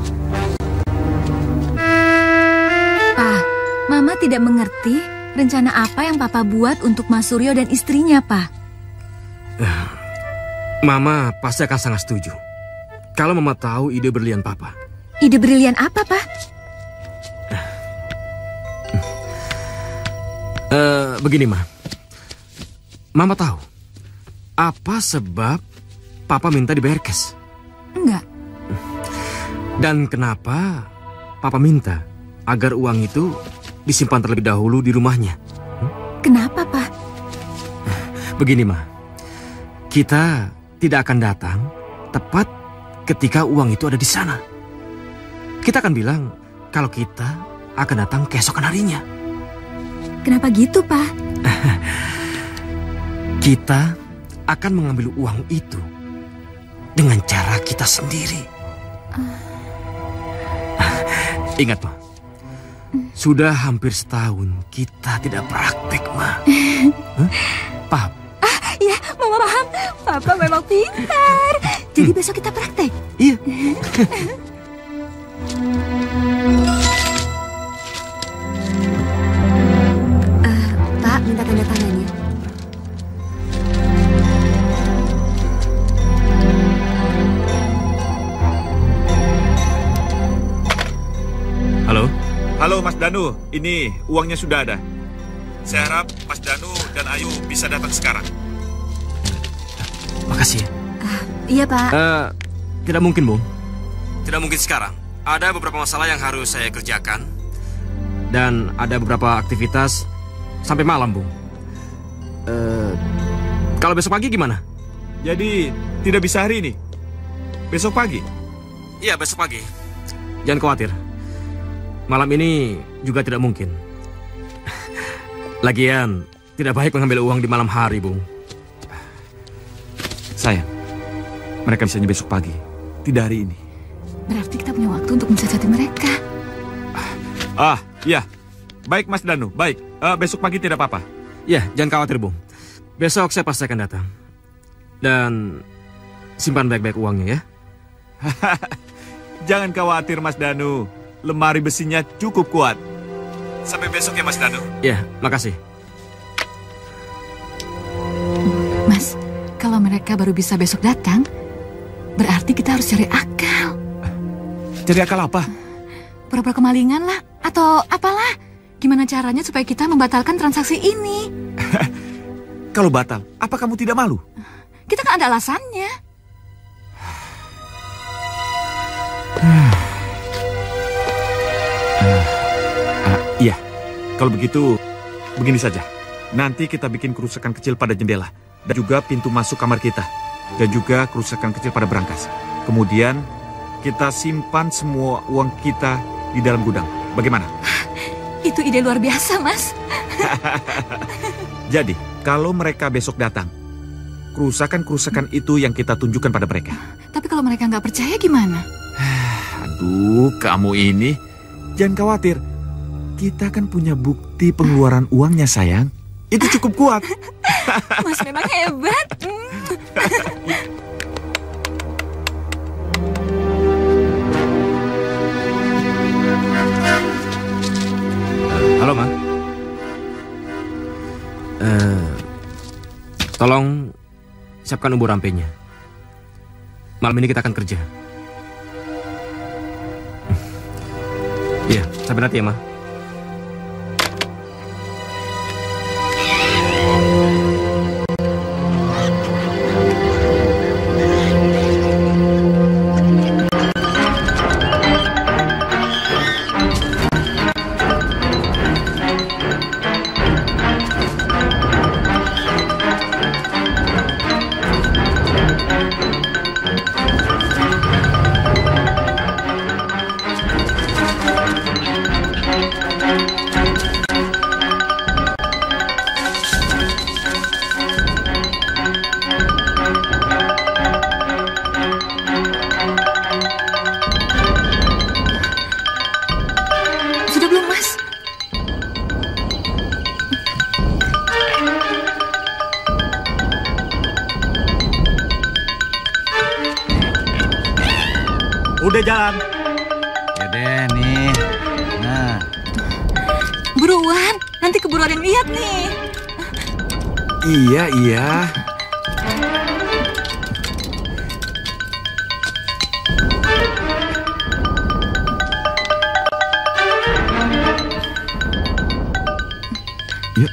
Mama tidak mengerti rencana apa yang Papa buat untuk Mas Suryo dan istrinya, Pak. Mama pasti akan sangat setuju kalau Mama tahu ide brilian Papa. Ide brilian apa, Pak? Uh, begini, Ma. Mama tahu apa sebab Papa minta dibayar cash? Enggak. Dan kenapa Papa minta agar uang itu disimpan terlebih dahulu di rumahnya? Hmm? Kenapa, Pak? Begini, Ma. Kita tidak akan datang tepat ketika uang itu ada di sana. Kita akan bilang kalau kita akan datang keesokan harinya. Kenapa gitu, Pak? Kita akan mengambil uang itu dengan cara kita sendiri. Uh. Ingat, Ma. Sudah hampir setahun kita tidak praktik, Ma. Huh? Paham? Ah, ya, Mama paham. Papa memang pintar. Jadi hmm. besok kita praktek. Iya. uh, Pak, minta tanda tangannya. Halo? Halo Mas Danu, ini uangnya sudah ada. Saya harap Mas Danu dan Ayu bisa datang sekarang. Makasih ya. Uh, iya, Pak. Uh, tidak mungkin, Bung. Tidak mungkin sekarang. Ada beberapa masalah yang harus saya kerjakan. Dan ada beberapa aktivitas sampai malam, Bung. Uh, kalau besok pagi gimana? Jadi tidak bisa hari ini? Besok pagi? Iya, besok pagi. Jangan khawatir. Malam ini juga tidak mungkin. Lagian, tidak baik mengambil uang di malam hari, Bung. Sayang, mereka bisanya besok pagi, tidak hari ini. Berarti kita punya waktu untuk mensiasati mereka. Ah, iya. Baik, Mas Danu, baik. Uh, besok pagi tidak apa-apa. Ya, jangan khawatir, Bung. Besok saya pasti akan datang. Dan simpan baik-baik uangnya, ya. Jangan khawatir, Mas Danu. Lemari besinya cukup kuat. Sampai besok ya, Mas Danu. Ya, makasih. Mas, kalau mereka baru bisa besok datang, berarti kita harus cari akal. Cari akal apa? Pura-pura kemalingan lah, atau apalah. Gimana caranya supaya kita membatalkan transaksi ini? Kalau batal, apa kamu tidak malu? Kita kan ada alasannya. Uh, iya, kalau begitu, begini saja. Nanti kita bikin kerusakan kecil pada jendela, dan juga pintu masuk kamar kita, dan juga kerusakan kecil pada berangkas. Kemudian, kita simpan semua uang kita di dalam gudang. Bagaimana? Itu ide luar biasa, Mas. Jadi, kalau mereka besok datang, kerusakan-kerusakan itu yang kita tunjukkan pada mereka. Tapi kalau mereka nggak percaya gimana? Aduh, kamu ini... Jangan khawatir, kita kan punya bukti pengeluaran uangnya, sayang. Itu cukup kuat. Mas memang hebat. Halo, Ma. Uh, tolong siapkan umur rampenya. Malam ini kita akan kerja. Iya, sampai nanti ya, Ma. Udah jalan. Ya deh, nih. Nah. Buru keburu ada yang lihat nih. Iya, iya. Ya.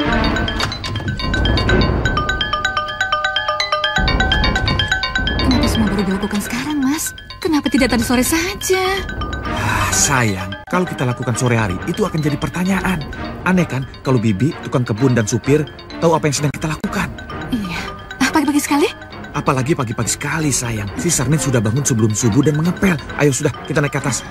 Kenapa semua baru dilakukan sekarang, Mas? Kenapa tidak tadi sore saja? Ah, sayang, kalau kita lakukan sore hari, itu akan jadi pertanyaan. Aneh kan, kalau Bibi, tukang kebun dan supir, tahu apa yang sedang kita lakukan? Iya. Ah, pagi-pagi sekali? Apalagi pagi-pagi sekali, sayang. Si Sarmin sudah bangun sebelum subuh dan mengepel. Ayo sudah, kita naik ke atas.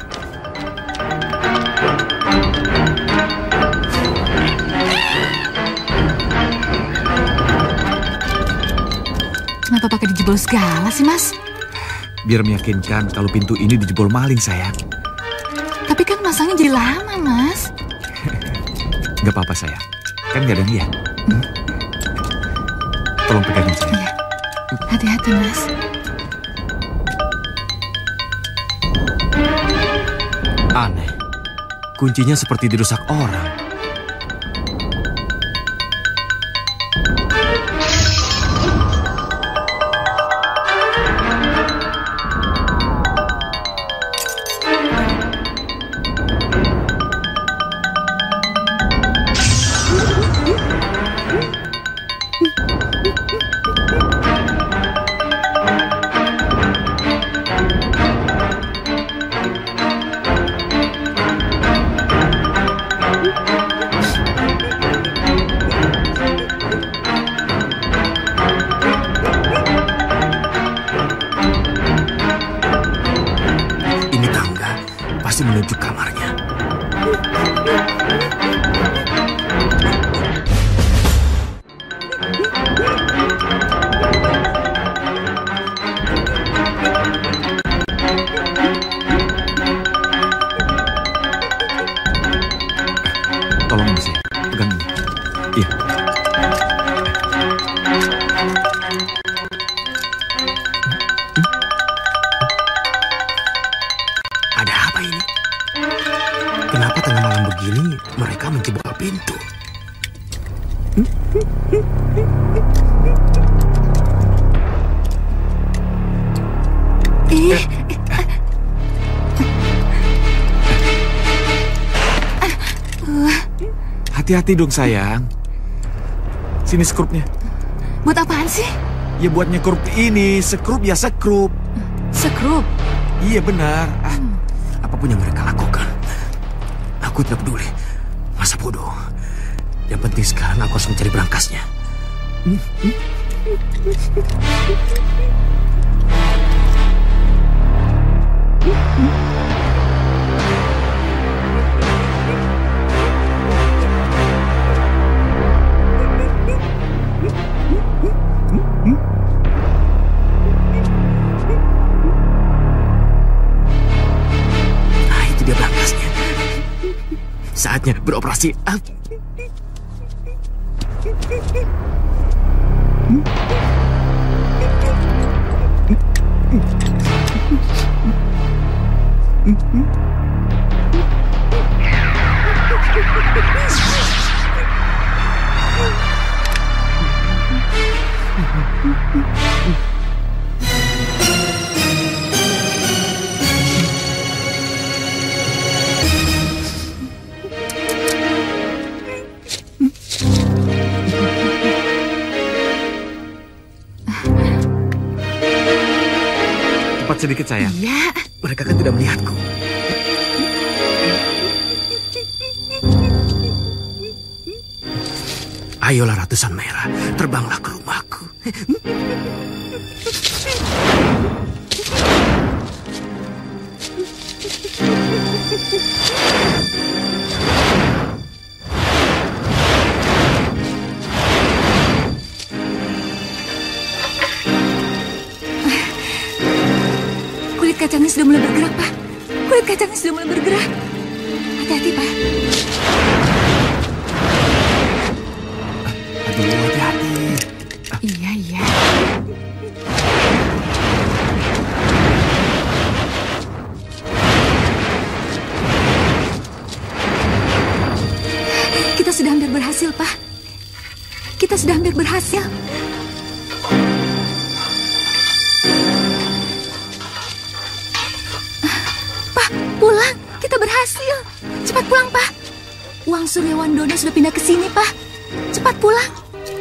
Kenapa pakai dijebol segala sih, Mas? Biar meyakinkan kalau pintu ini dijebol maling, sayang. Tapi kan masangnya jadi lama, Mas. Gak apa-apa, sayang. Kan gak ada yang lihat. Hmm? Tolong pegangin, sayang. Iya. Hati-hati, Mas. Aneh. Kuncinya seperti dirusak orang. Menuju kamarnya. Tolong ini saya, pegang ini. Iya. Ada apa ini? Kenapa tengah malam begini mereka menjebol pintu? Ih. Hati-hati dong, sayang. Sini skrupnya. Buat apaan sih? Ya buat nyekrup ini. Sekrup ya sekrup. Sekrup? Iya benar. Ah, hmm. Apapun yang mereka lakukan, aku tidak peduli. Masa bodoh. Yang penting sekarang aku harus mencari berangkasnya. Hmm. Hmm. Nah, itu dia berangkasnya. Saatnya beroperasi. Ah. Cepat sedikit, sayang. Iya. Mereka kan tidak melihatku. Ayolah ratusan merah, terbanglah ke rumahku. Kulit kacangnya sudah mulai bergerak, Pak. Kulit kacangnya sudah mulai bergerak. Hati-hati, Pak. Aduh, hati-hati. Iya, iya. Kita sudah hampir berhasil. berhasil, Pak. Kita sudah hampir berhasil. Pak, pulang. Kita berhasil. Cepat pulang, Pak. Uang Suryawandono sudah pindah ke sini, Pak. Cepat pulang.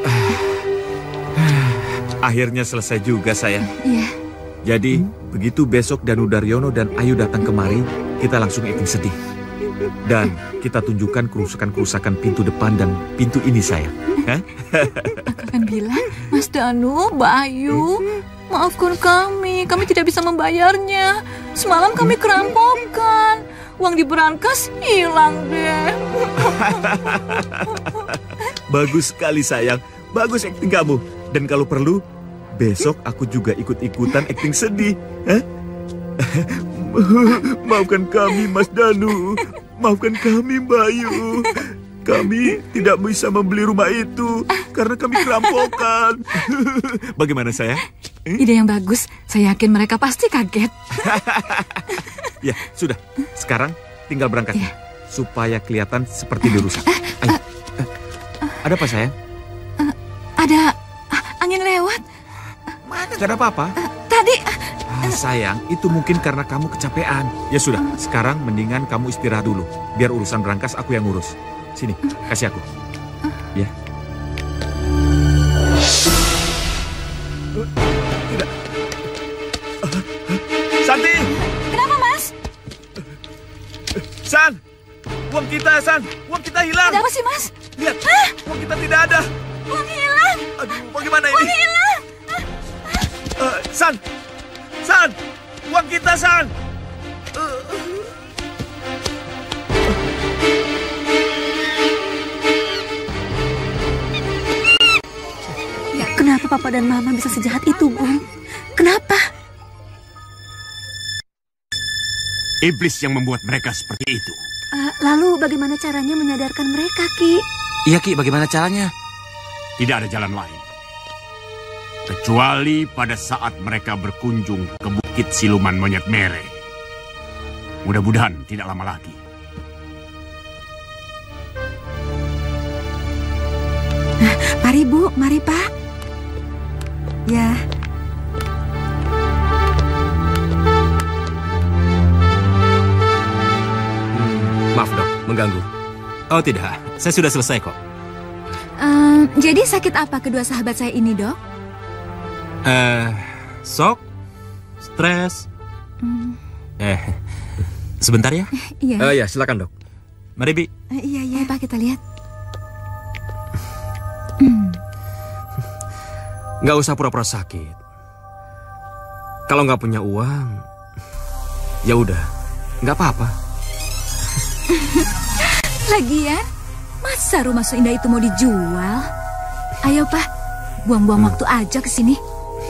Akhirnya selesai juga, sayang. Iya. Jadi, begitu besok Danu Daryono dan Ayu datang kemari, kita langsung acting sedih. Dan kita tunjukkan kerusakan-kerusakan pintu depan dan pintu ini, sayang. Hah? Aku akan bilang, Mas Danu, Mbak Ayu, maafkan kami, kami tidak bisa membayarnya. Semalam kami kerampokan, uang di berangkas hilang deh. Bagus sekali, sayang. Bagus acting kamu. Dan kalau perlu, besok aku juga ikut-ikutan acting sedih. Hah? Maafkan kami, Mas Danu. Maafkan kami, Mbak Ayu. Kami tidak bisa membeli rumah itu karena kami kerampokan. Bagaimana, sayang? Ide yang bagus. Saya yakin mereka pasti kaget. Ya, sudah. Sekarang tinggal berangkat. Ya. Supaya kelihatan seperti dirusak. Ayo. Ada apa, sayang? Ada angin lewat. Mana? Gak ada apa-apa. Tadi... Ah, sayang, itu mungkin karena kamu kecapean. Ya sudah, sekarang mendingan kamu istirahat dulu. Biar urusan berangkas aku yang ngurus. Sini, kasih aku. Ya. Tidak. Santi! Kenapa, Mas? San! Uang kita, San! Uang kita hilang! Ada apa sih, Mas? Lihat, Hah? Uang kita tidak ada. Uang hilang! Aduh, bagaimana ini? Uang hilang! Uh, San! San! Uang kita, San! Uh. Kenapa Papa dan Mama bisa sejahat itu, Bung? Kenapa? Iblis yang membuat mereka seperti itu. Uh, lalu bagaimana caranya menyadarkan mereka, Ki? Iya, Ki. Bagaimana caranya? Tidak ada jalan lain. Kecuali pada saat mereka berkunjung ke Bukit Siluman Monyet Mere. Mudah-mudahan tidak lama lagi. Mari, Bu. Mari, Pak. Ya. Hmm, maaf, Dok. Mengganggu. Oh, tidak. Saya sudah selesai kok. Um, jadi sakit apa kedua sahabat saya ini, Dok? Eh, uh, sok, stres. Hmm. Eh, sebentar ya. Iya. Oh uh, ya, silakan, Dok. Mari, Bi. Uh, iya, iya, Pak, kita lihat. Nggak usah pura-pura sakit. Kalau nggak punya uang, ya udah, nggak apa-apa. Lagian, masa rumah seindah itu mau dijual? Ayo, Pak, buang-buang hmm. waktu aja ke sini.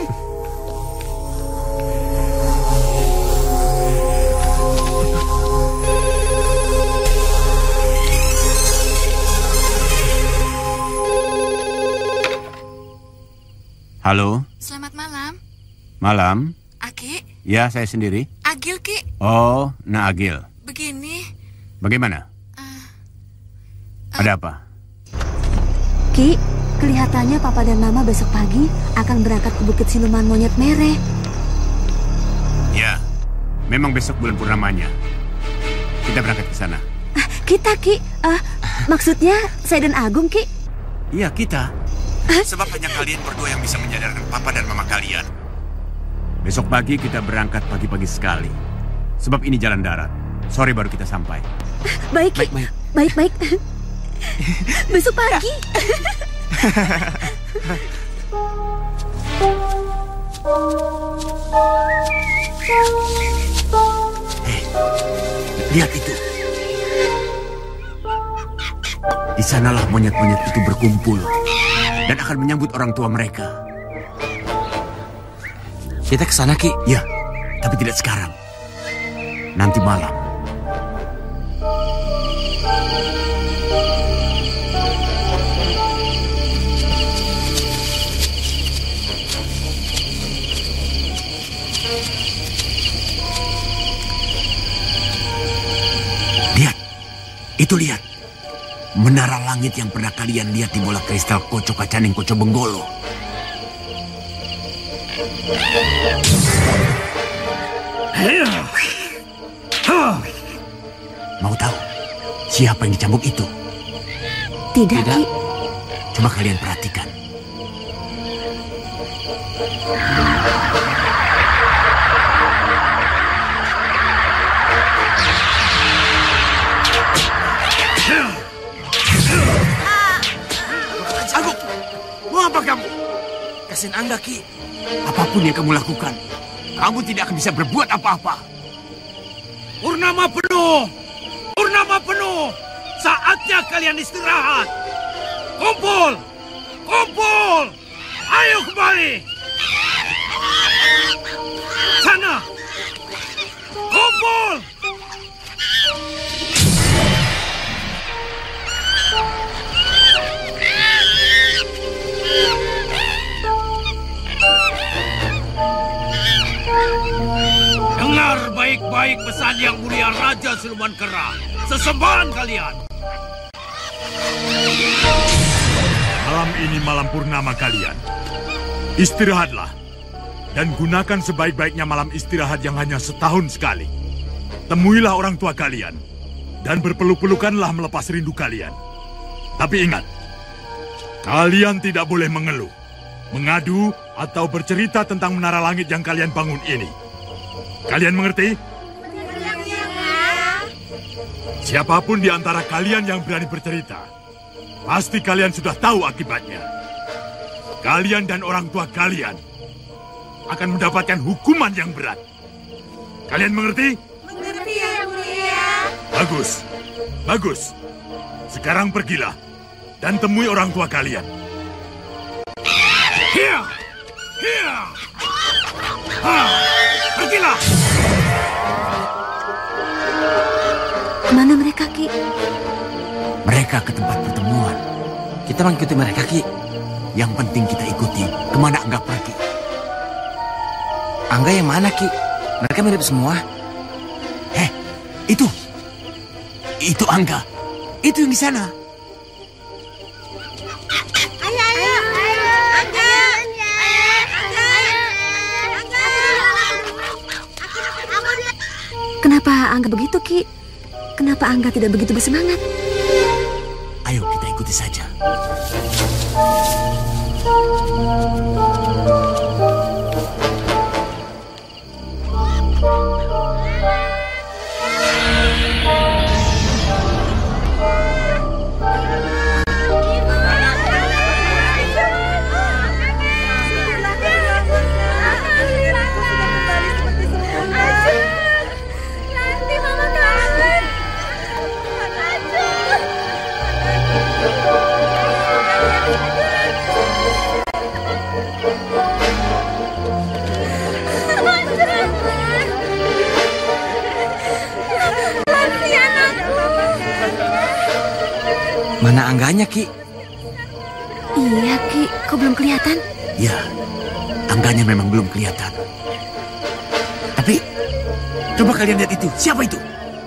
Halo. Selamat malam. Malam. Aki? Ya, saya sendiri. Agil, Ki. Oh, nah Agil. Begini. Bagaimana? Uh, uh, Ada apa? Ki, kelihatannya Papa dan Mama besok pagi akan berangkat ke Bukit Siluman Monyet Mere. Ya, memang besok bulan purnamanya. Kita berangkat ke sana. Uh, kita, Ki. Uh, maksudnya saya dan Agung, Ki. Iya, kita. Sebab hanya kalian berdua yang bisa menyadarkan Papa dan Mama kalian. Besok pagi kita berangkat pagi-pagi sekali. Sebab ini jalan darat. Sore baru kita sampai. Baik, Ki. Baik, baik. baik, baik. Besok pagi. Hei, lihat itu. Di sanalah monyet-monyet itu berkumpul dan akan menyambut orang tua mereka. Kita ke sana, Ki. Ya, tapi tidak sekarang. Nanti malam. Lihat. Itu lihat. Menara langit yang pernah kalian lihat di bola kristal Koco Kacaning Koco Benggolo. Mau tahu siapa yang dicambuk itu? Tidak, Tidak. Ki. Coba kalian perhatikan. Aku, mau apa kamu? Kasihin Angga, Ki. Apapun yang kamu lakukan, kamu tidak akan bisa berbuat apa-apa. Purnama penuh! Purnama penuh! Saatnya kalian istirahat! Kumpul! Kumpul! Ayo kembali! Sana! Kumpul! Dengar baik-baik pesan yang mulia Raja Siluman Kera. Sesembahan kalian. Malam ini malam purnama kalian. Istirahatlah. Dan gunakan sebaik-baiknya malam istirahat yang hanya setahun sekali. Temuilah orang tua kalian. Dan berpeluk-pelukanlah melepas rindu kalian. Tapi ingat, kalian tidak boleh mengeluh, mengadu, atau bercerita tentang menara langit yang kalian bangun ini. Kalian mengerti? Siapapun di antara kalian yang berani bercerita, pasti kalian sudah tahu akibatnya. Kalian dan orang tua kalian akan mendapatkan hukuman yang berat. Kalian mengerti? Mengerti, Yang Mulia. Bagus, bagus. Sekarang pergilah dan temui orang tua kalian. Hiya! Hiya! Ha! Pergilah! Kemana mereka, Ki? Mereka ke tempat pertemuan. Kita mengikuti mereka, Ki. Yang penting kita ikuti kemana Angga pergi. Angga yang mana, Ki? Mereka mirip semua. Eh, itu. Itu Angga. Itu yang di sana. Ayo, ayo, ayo, Angga. Kenapa Angga begitu, Ki? Kenapa Angga tidak begitu bersemangat? Ayo kita ikuti saja. Mana Angganya, Ki? Iya, Ki. Kok belum kelihatan? Ya, Angganya memang belum kelihatan. Tapi, coba kalian lihat itu. Siapa itu?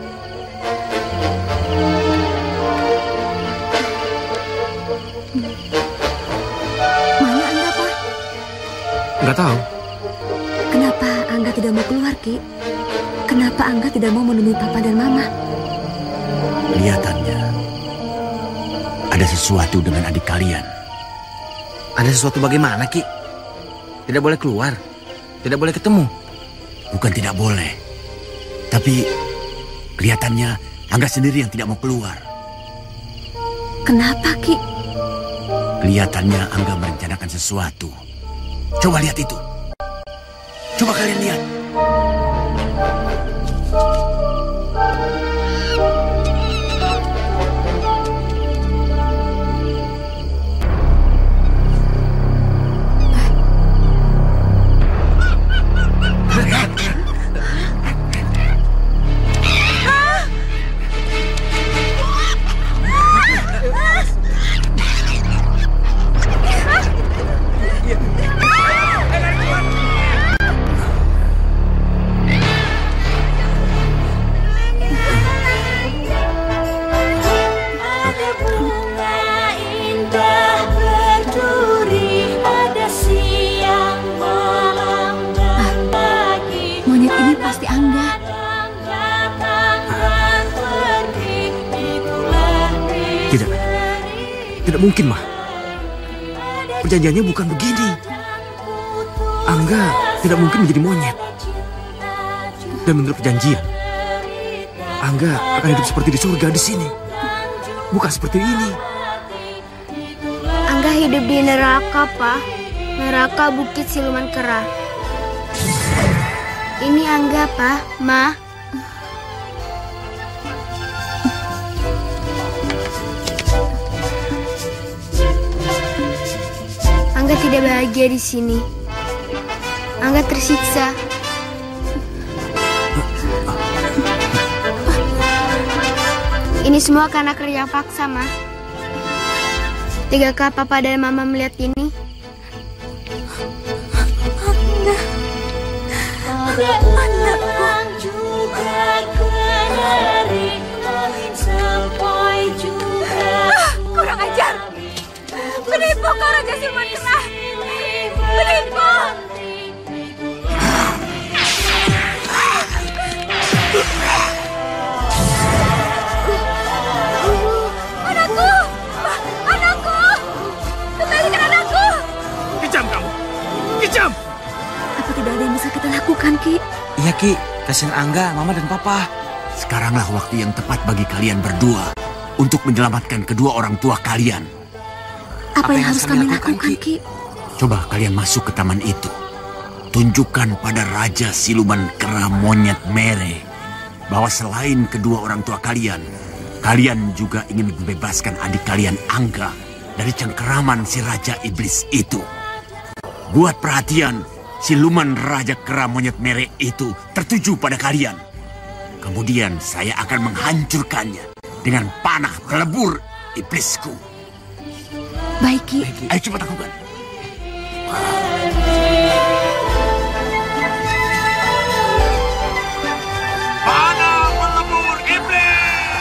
Mana Angga, Pak? Nggak tahu. Kenapa Angga tidak mau keluar, Ki? Kenapa Angga tidak mau menemui Papa dan Mama? Kelihatannya ada sesuatu dengan adik kalian. Ada sesuatu bagaimana, Ki? Tidak boleh keluar. Tidak boleh ketemu. Bukan tidak boleh. Tapi kelihatannya Angga sendiri yang tidak mau keluar. Kenapa, Ki? Kelihatannya Angga merencanakan sesuatu. Coba lihat itu. Coba kalian lihat. mungkin, Mah. Perjanjiannya bukan begini. Angga tidak mungkin menjadi monyet. Dan menurut perjanjian, Angga akan hidup seperti di surga di sini. Bukan seperti ini. Angga hidup di neraka, Pak. Neraka Bukit Siluman Kera. Ini Angga, Pak. Ma. Angga tidak bahagia di sini. Angga tersiksa. Ini semua karena kerja paksa, Ma. Tegakah Papa dan Mama melihat ini? Anak juga kenari, sepoi juga. Kurang ajar! Penipu kau, Raja Siluman Kera! Penipu! Anakku! Anakku! Kembalikan anakku! Kejam kamu! Kejam! Apa tidak ada yang bisa kita lakukan, Ki? Iya, Ki. Kasihan Angga, Mama dan Papa. Sekaranglah waktu yang tepat bagi kalian berdua untuk menyelamatkan kedua orang tua kalian. Apa, Apa yang, yang harus kami lakukan, lakukan Ki? Coba kalian masuk ke taman itu. Tunjukkan pada Raja Siluman Kera Monyet Mere bahwa selain kedua orang tua kalian, kalian juga ingin membebaskan adik kalian Angga dari cengkeraman si Raja Iblis itu. Buat perhatian, siluman Raja Kera Monyet Mere itu tertuju pada kalian. Kemudian saya akan menghancurkannya dengan panah pelebur iblisku. Baik, Ki. Ayo cepat lakukan. Panah pelebur iblis!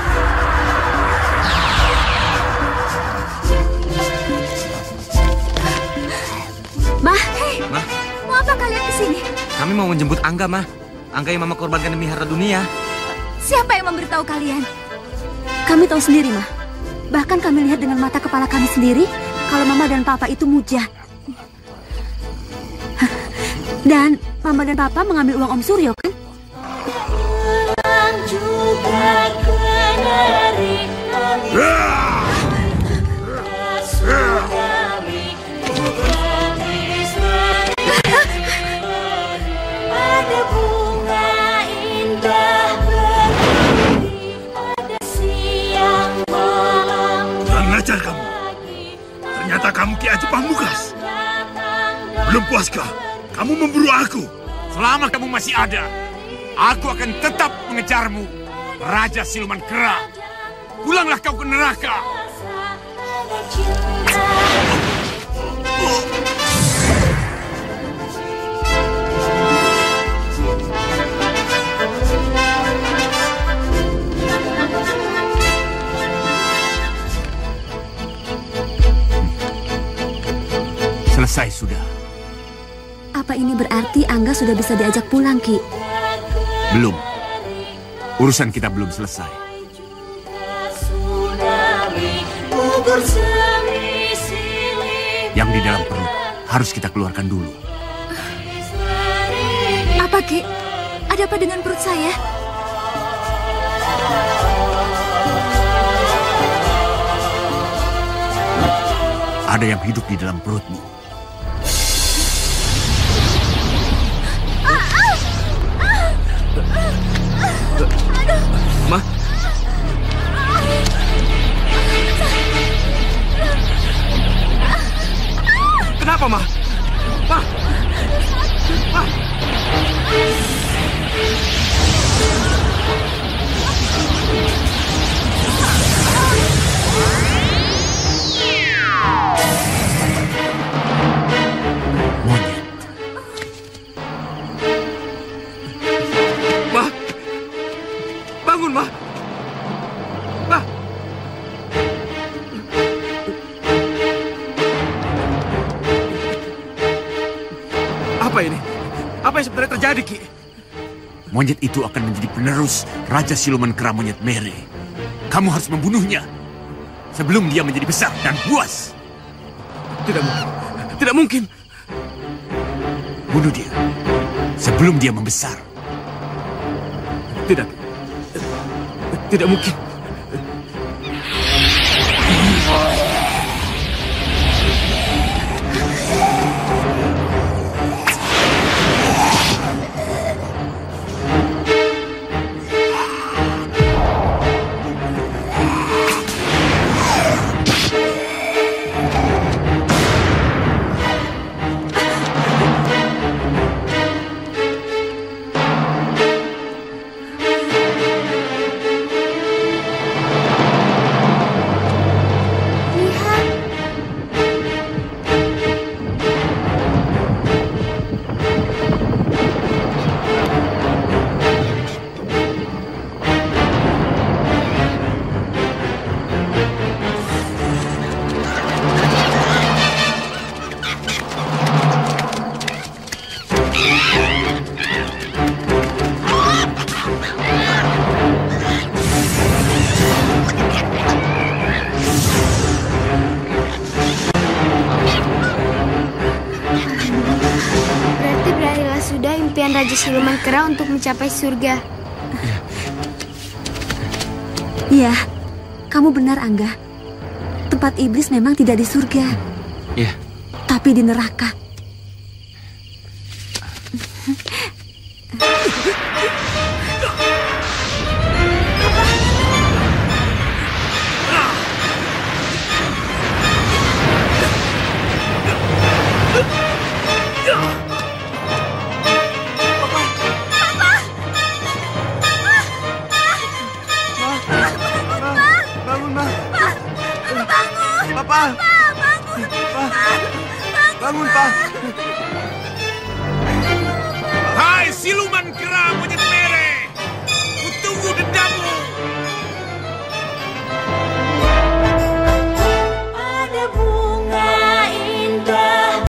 Mah, hei, Mah, mau apa kalian kesini? kami mau menjemput Angga, Mah. Angga yang Mama korbankan demi harta dunia. Siapa yang memberitahu kalian? Kami tahu sendiri, Mah. Bahkan kami lihat dengan mata kepala kami sendiri kalau Mama dan Papa itu muja. Dan Mama dan Papa mengambil uang Om Suryo, kan? Juga kenari, ada bunga indah berdiri pada siang malam. Kurang ajar kamu. Ternyata kamu Ki Haji Pamungkas. Belum puaskah kamu memburu aku? Selama kamu masih ada, aku akan tetap mengejarmu, Raja Siluman Kera. Pulanglah kau ke neraka. Selesai sudah. Apa ini berarti Angga sudah bisa diajak pulang, Ki? Belum. Urusan kita belum selesai. Yang di dalam perut harus kita keluarkan dulu. Apa, Ki? Ada apa dengan perut saya? Ada yang hidup di dalam perutmu. Ma? Kenapa, Ma? Ma? Ma? Ma? Bangun, Ma. Ma. Apa ini? Apa yang sebenarnya terjadi, Ki? Monyet itu akan menjadi penerus Raja Siluman Kera Monyet Mere. Kamu harus membunuhnya. sebelum dia menjadi besar dan buas. Tidak mungkin. Tidak mungkin. Bunuh dia sebelum dia membesar. Tidak. Tidak mungkin. Raja Siluman Kera untuk mencapai surga. Iya, kamu benar, Angga. Tempat iblis memang tidak di surga. Iya. Tapi di neraka. Pak! Bangun, Pak!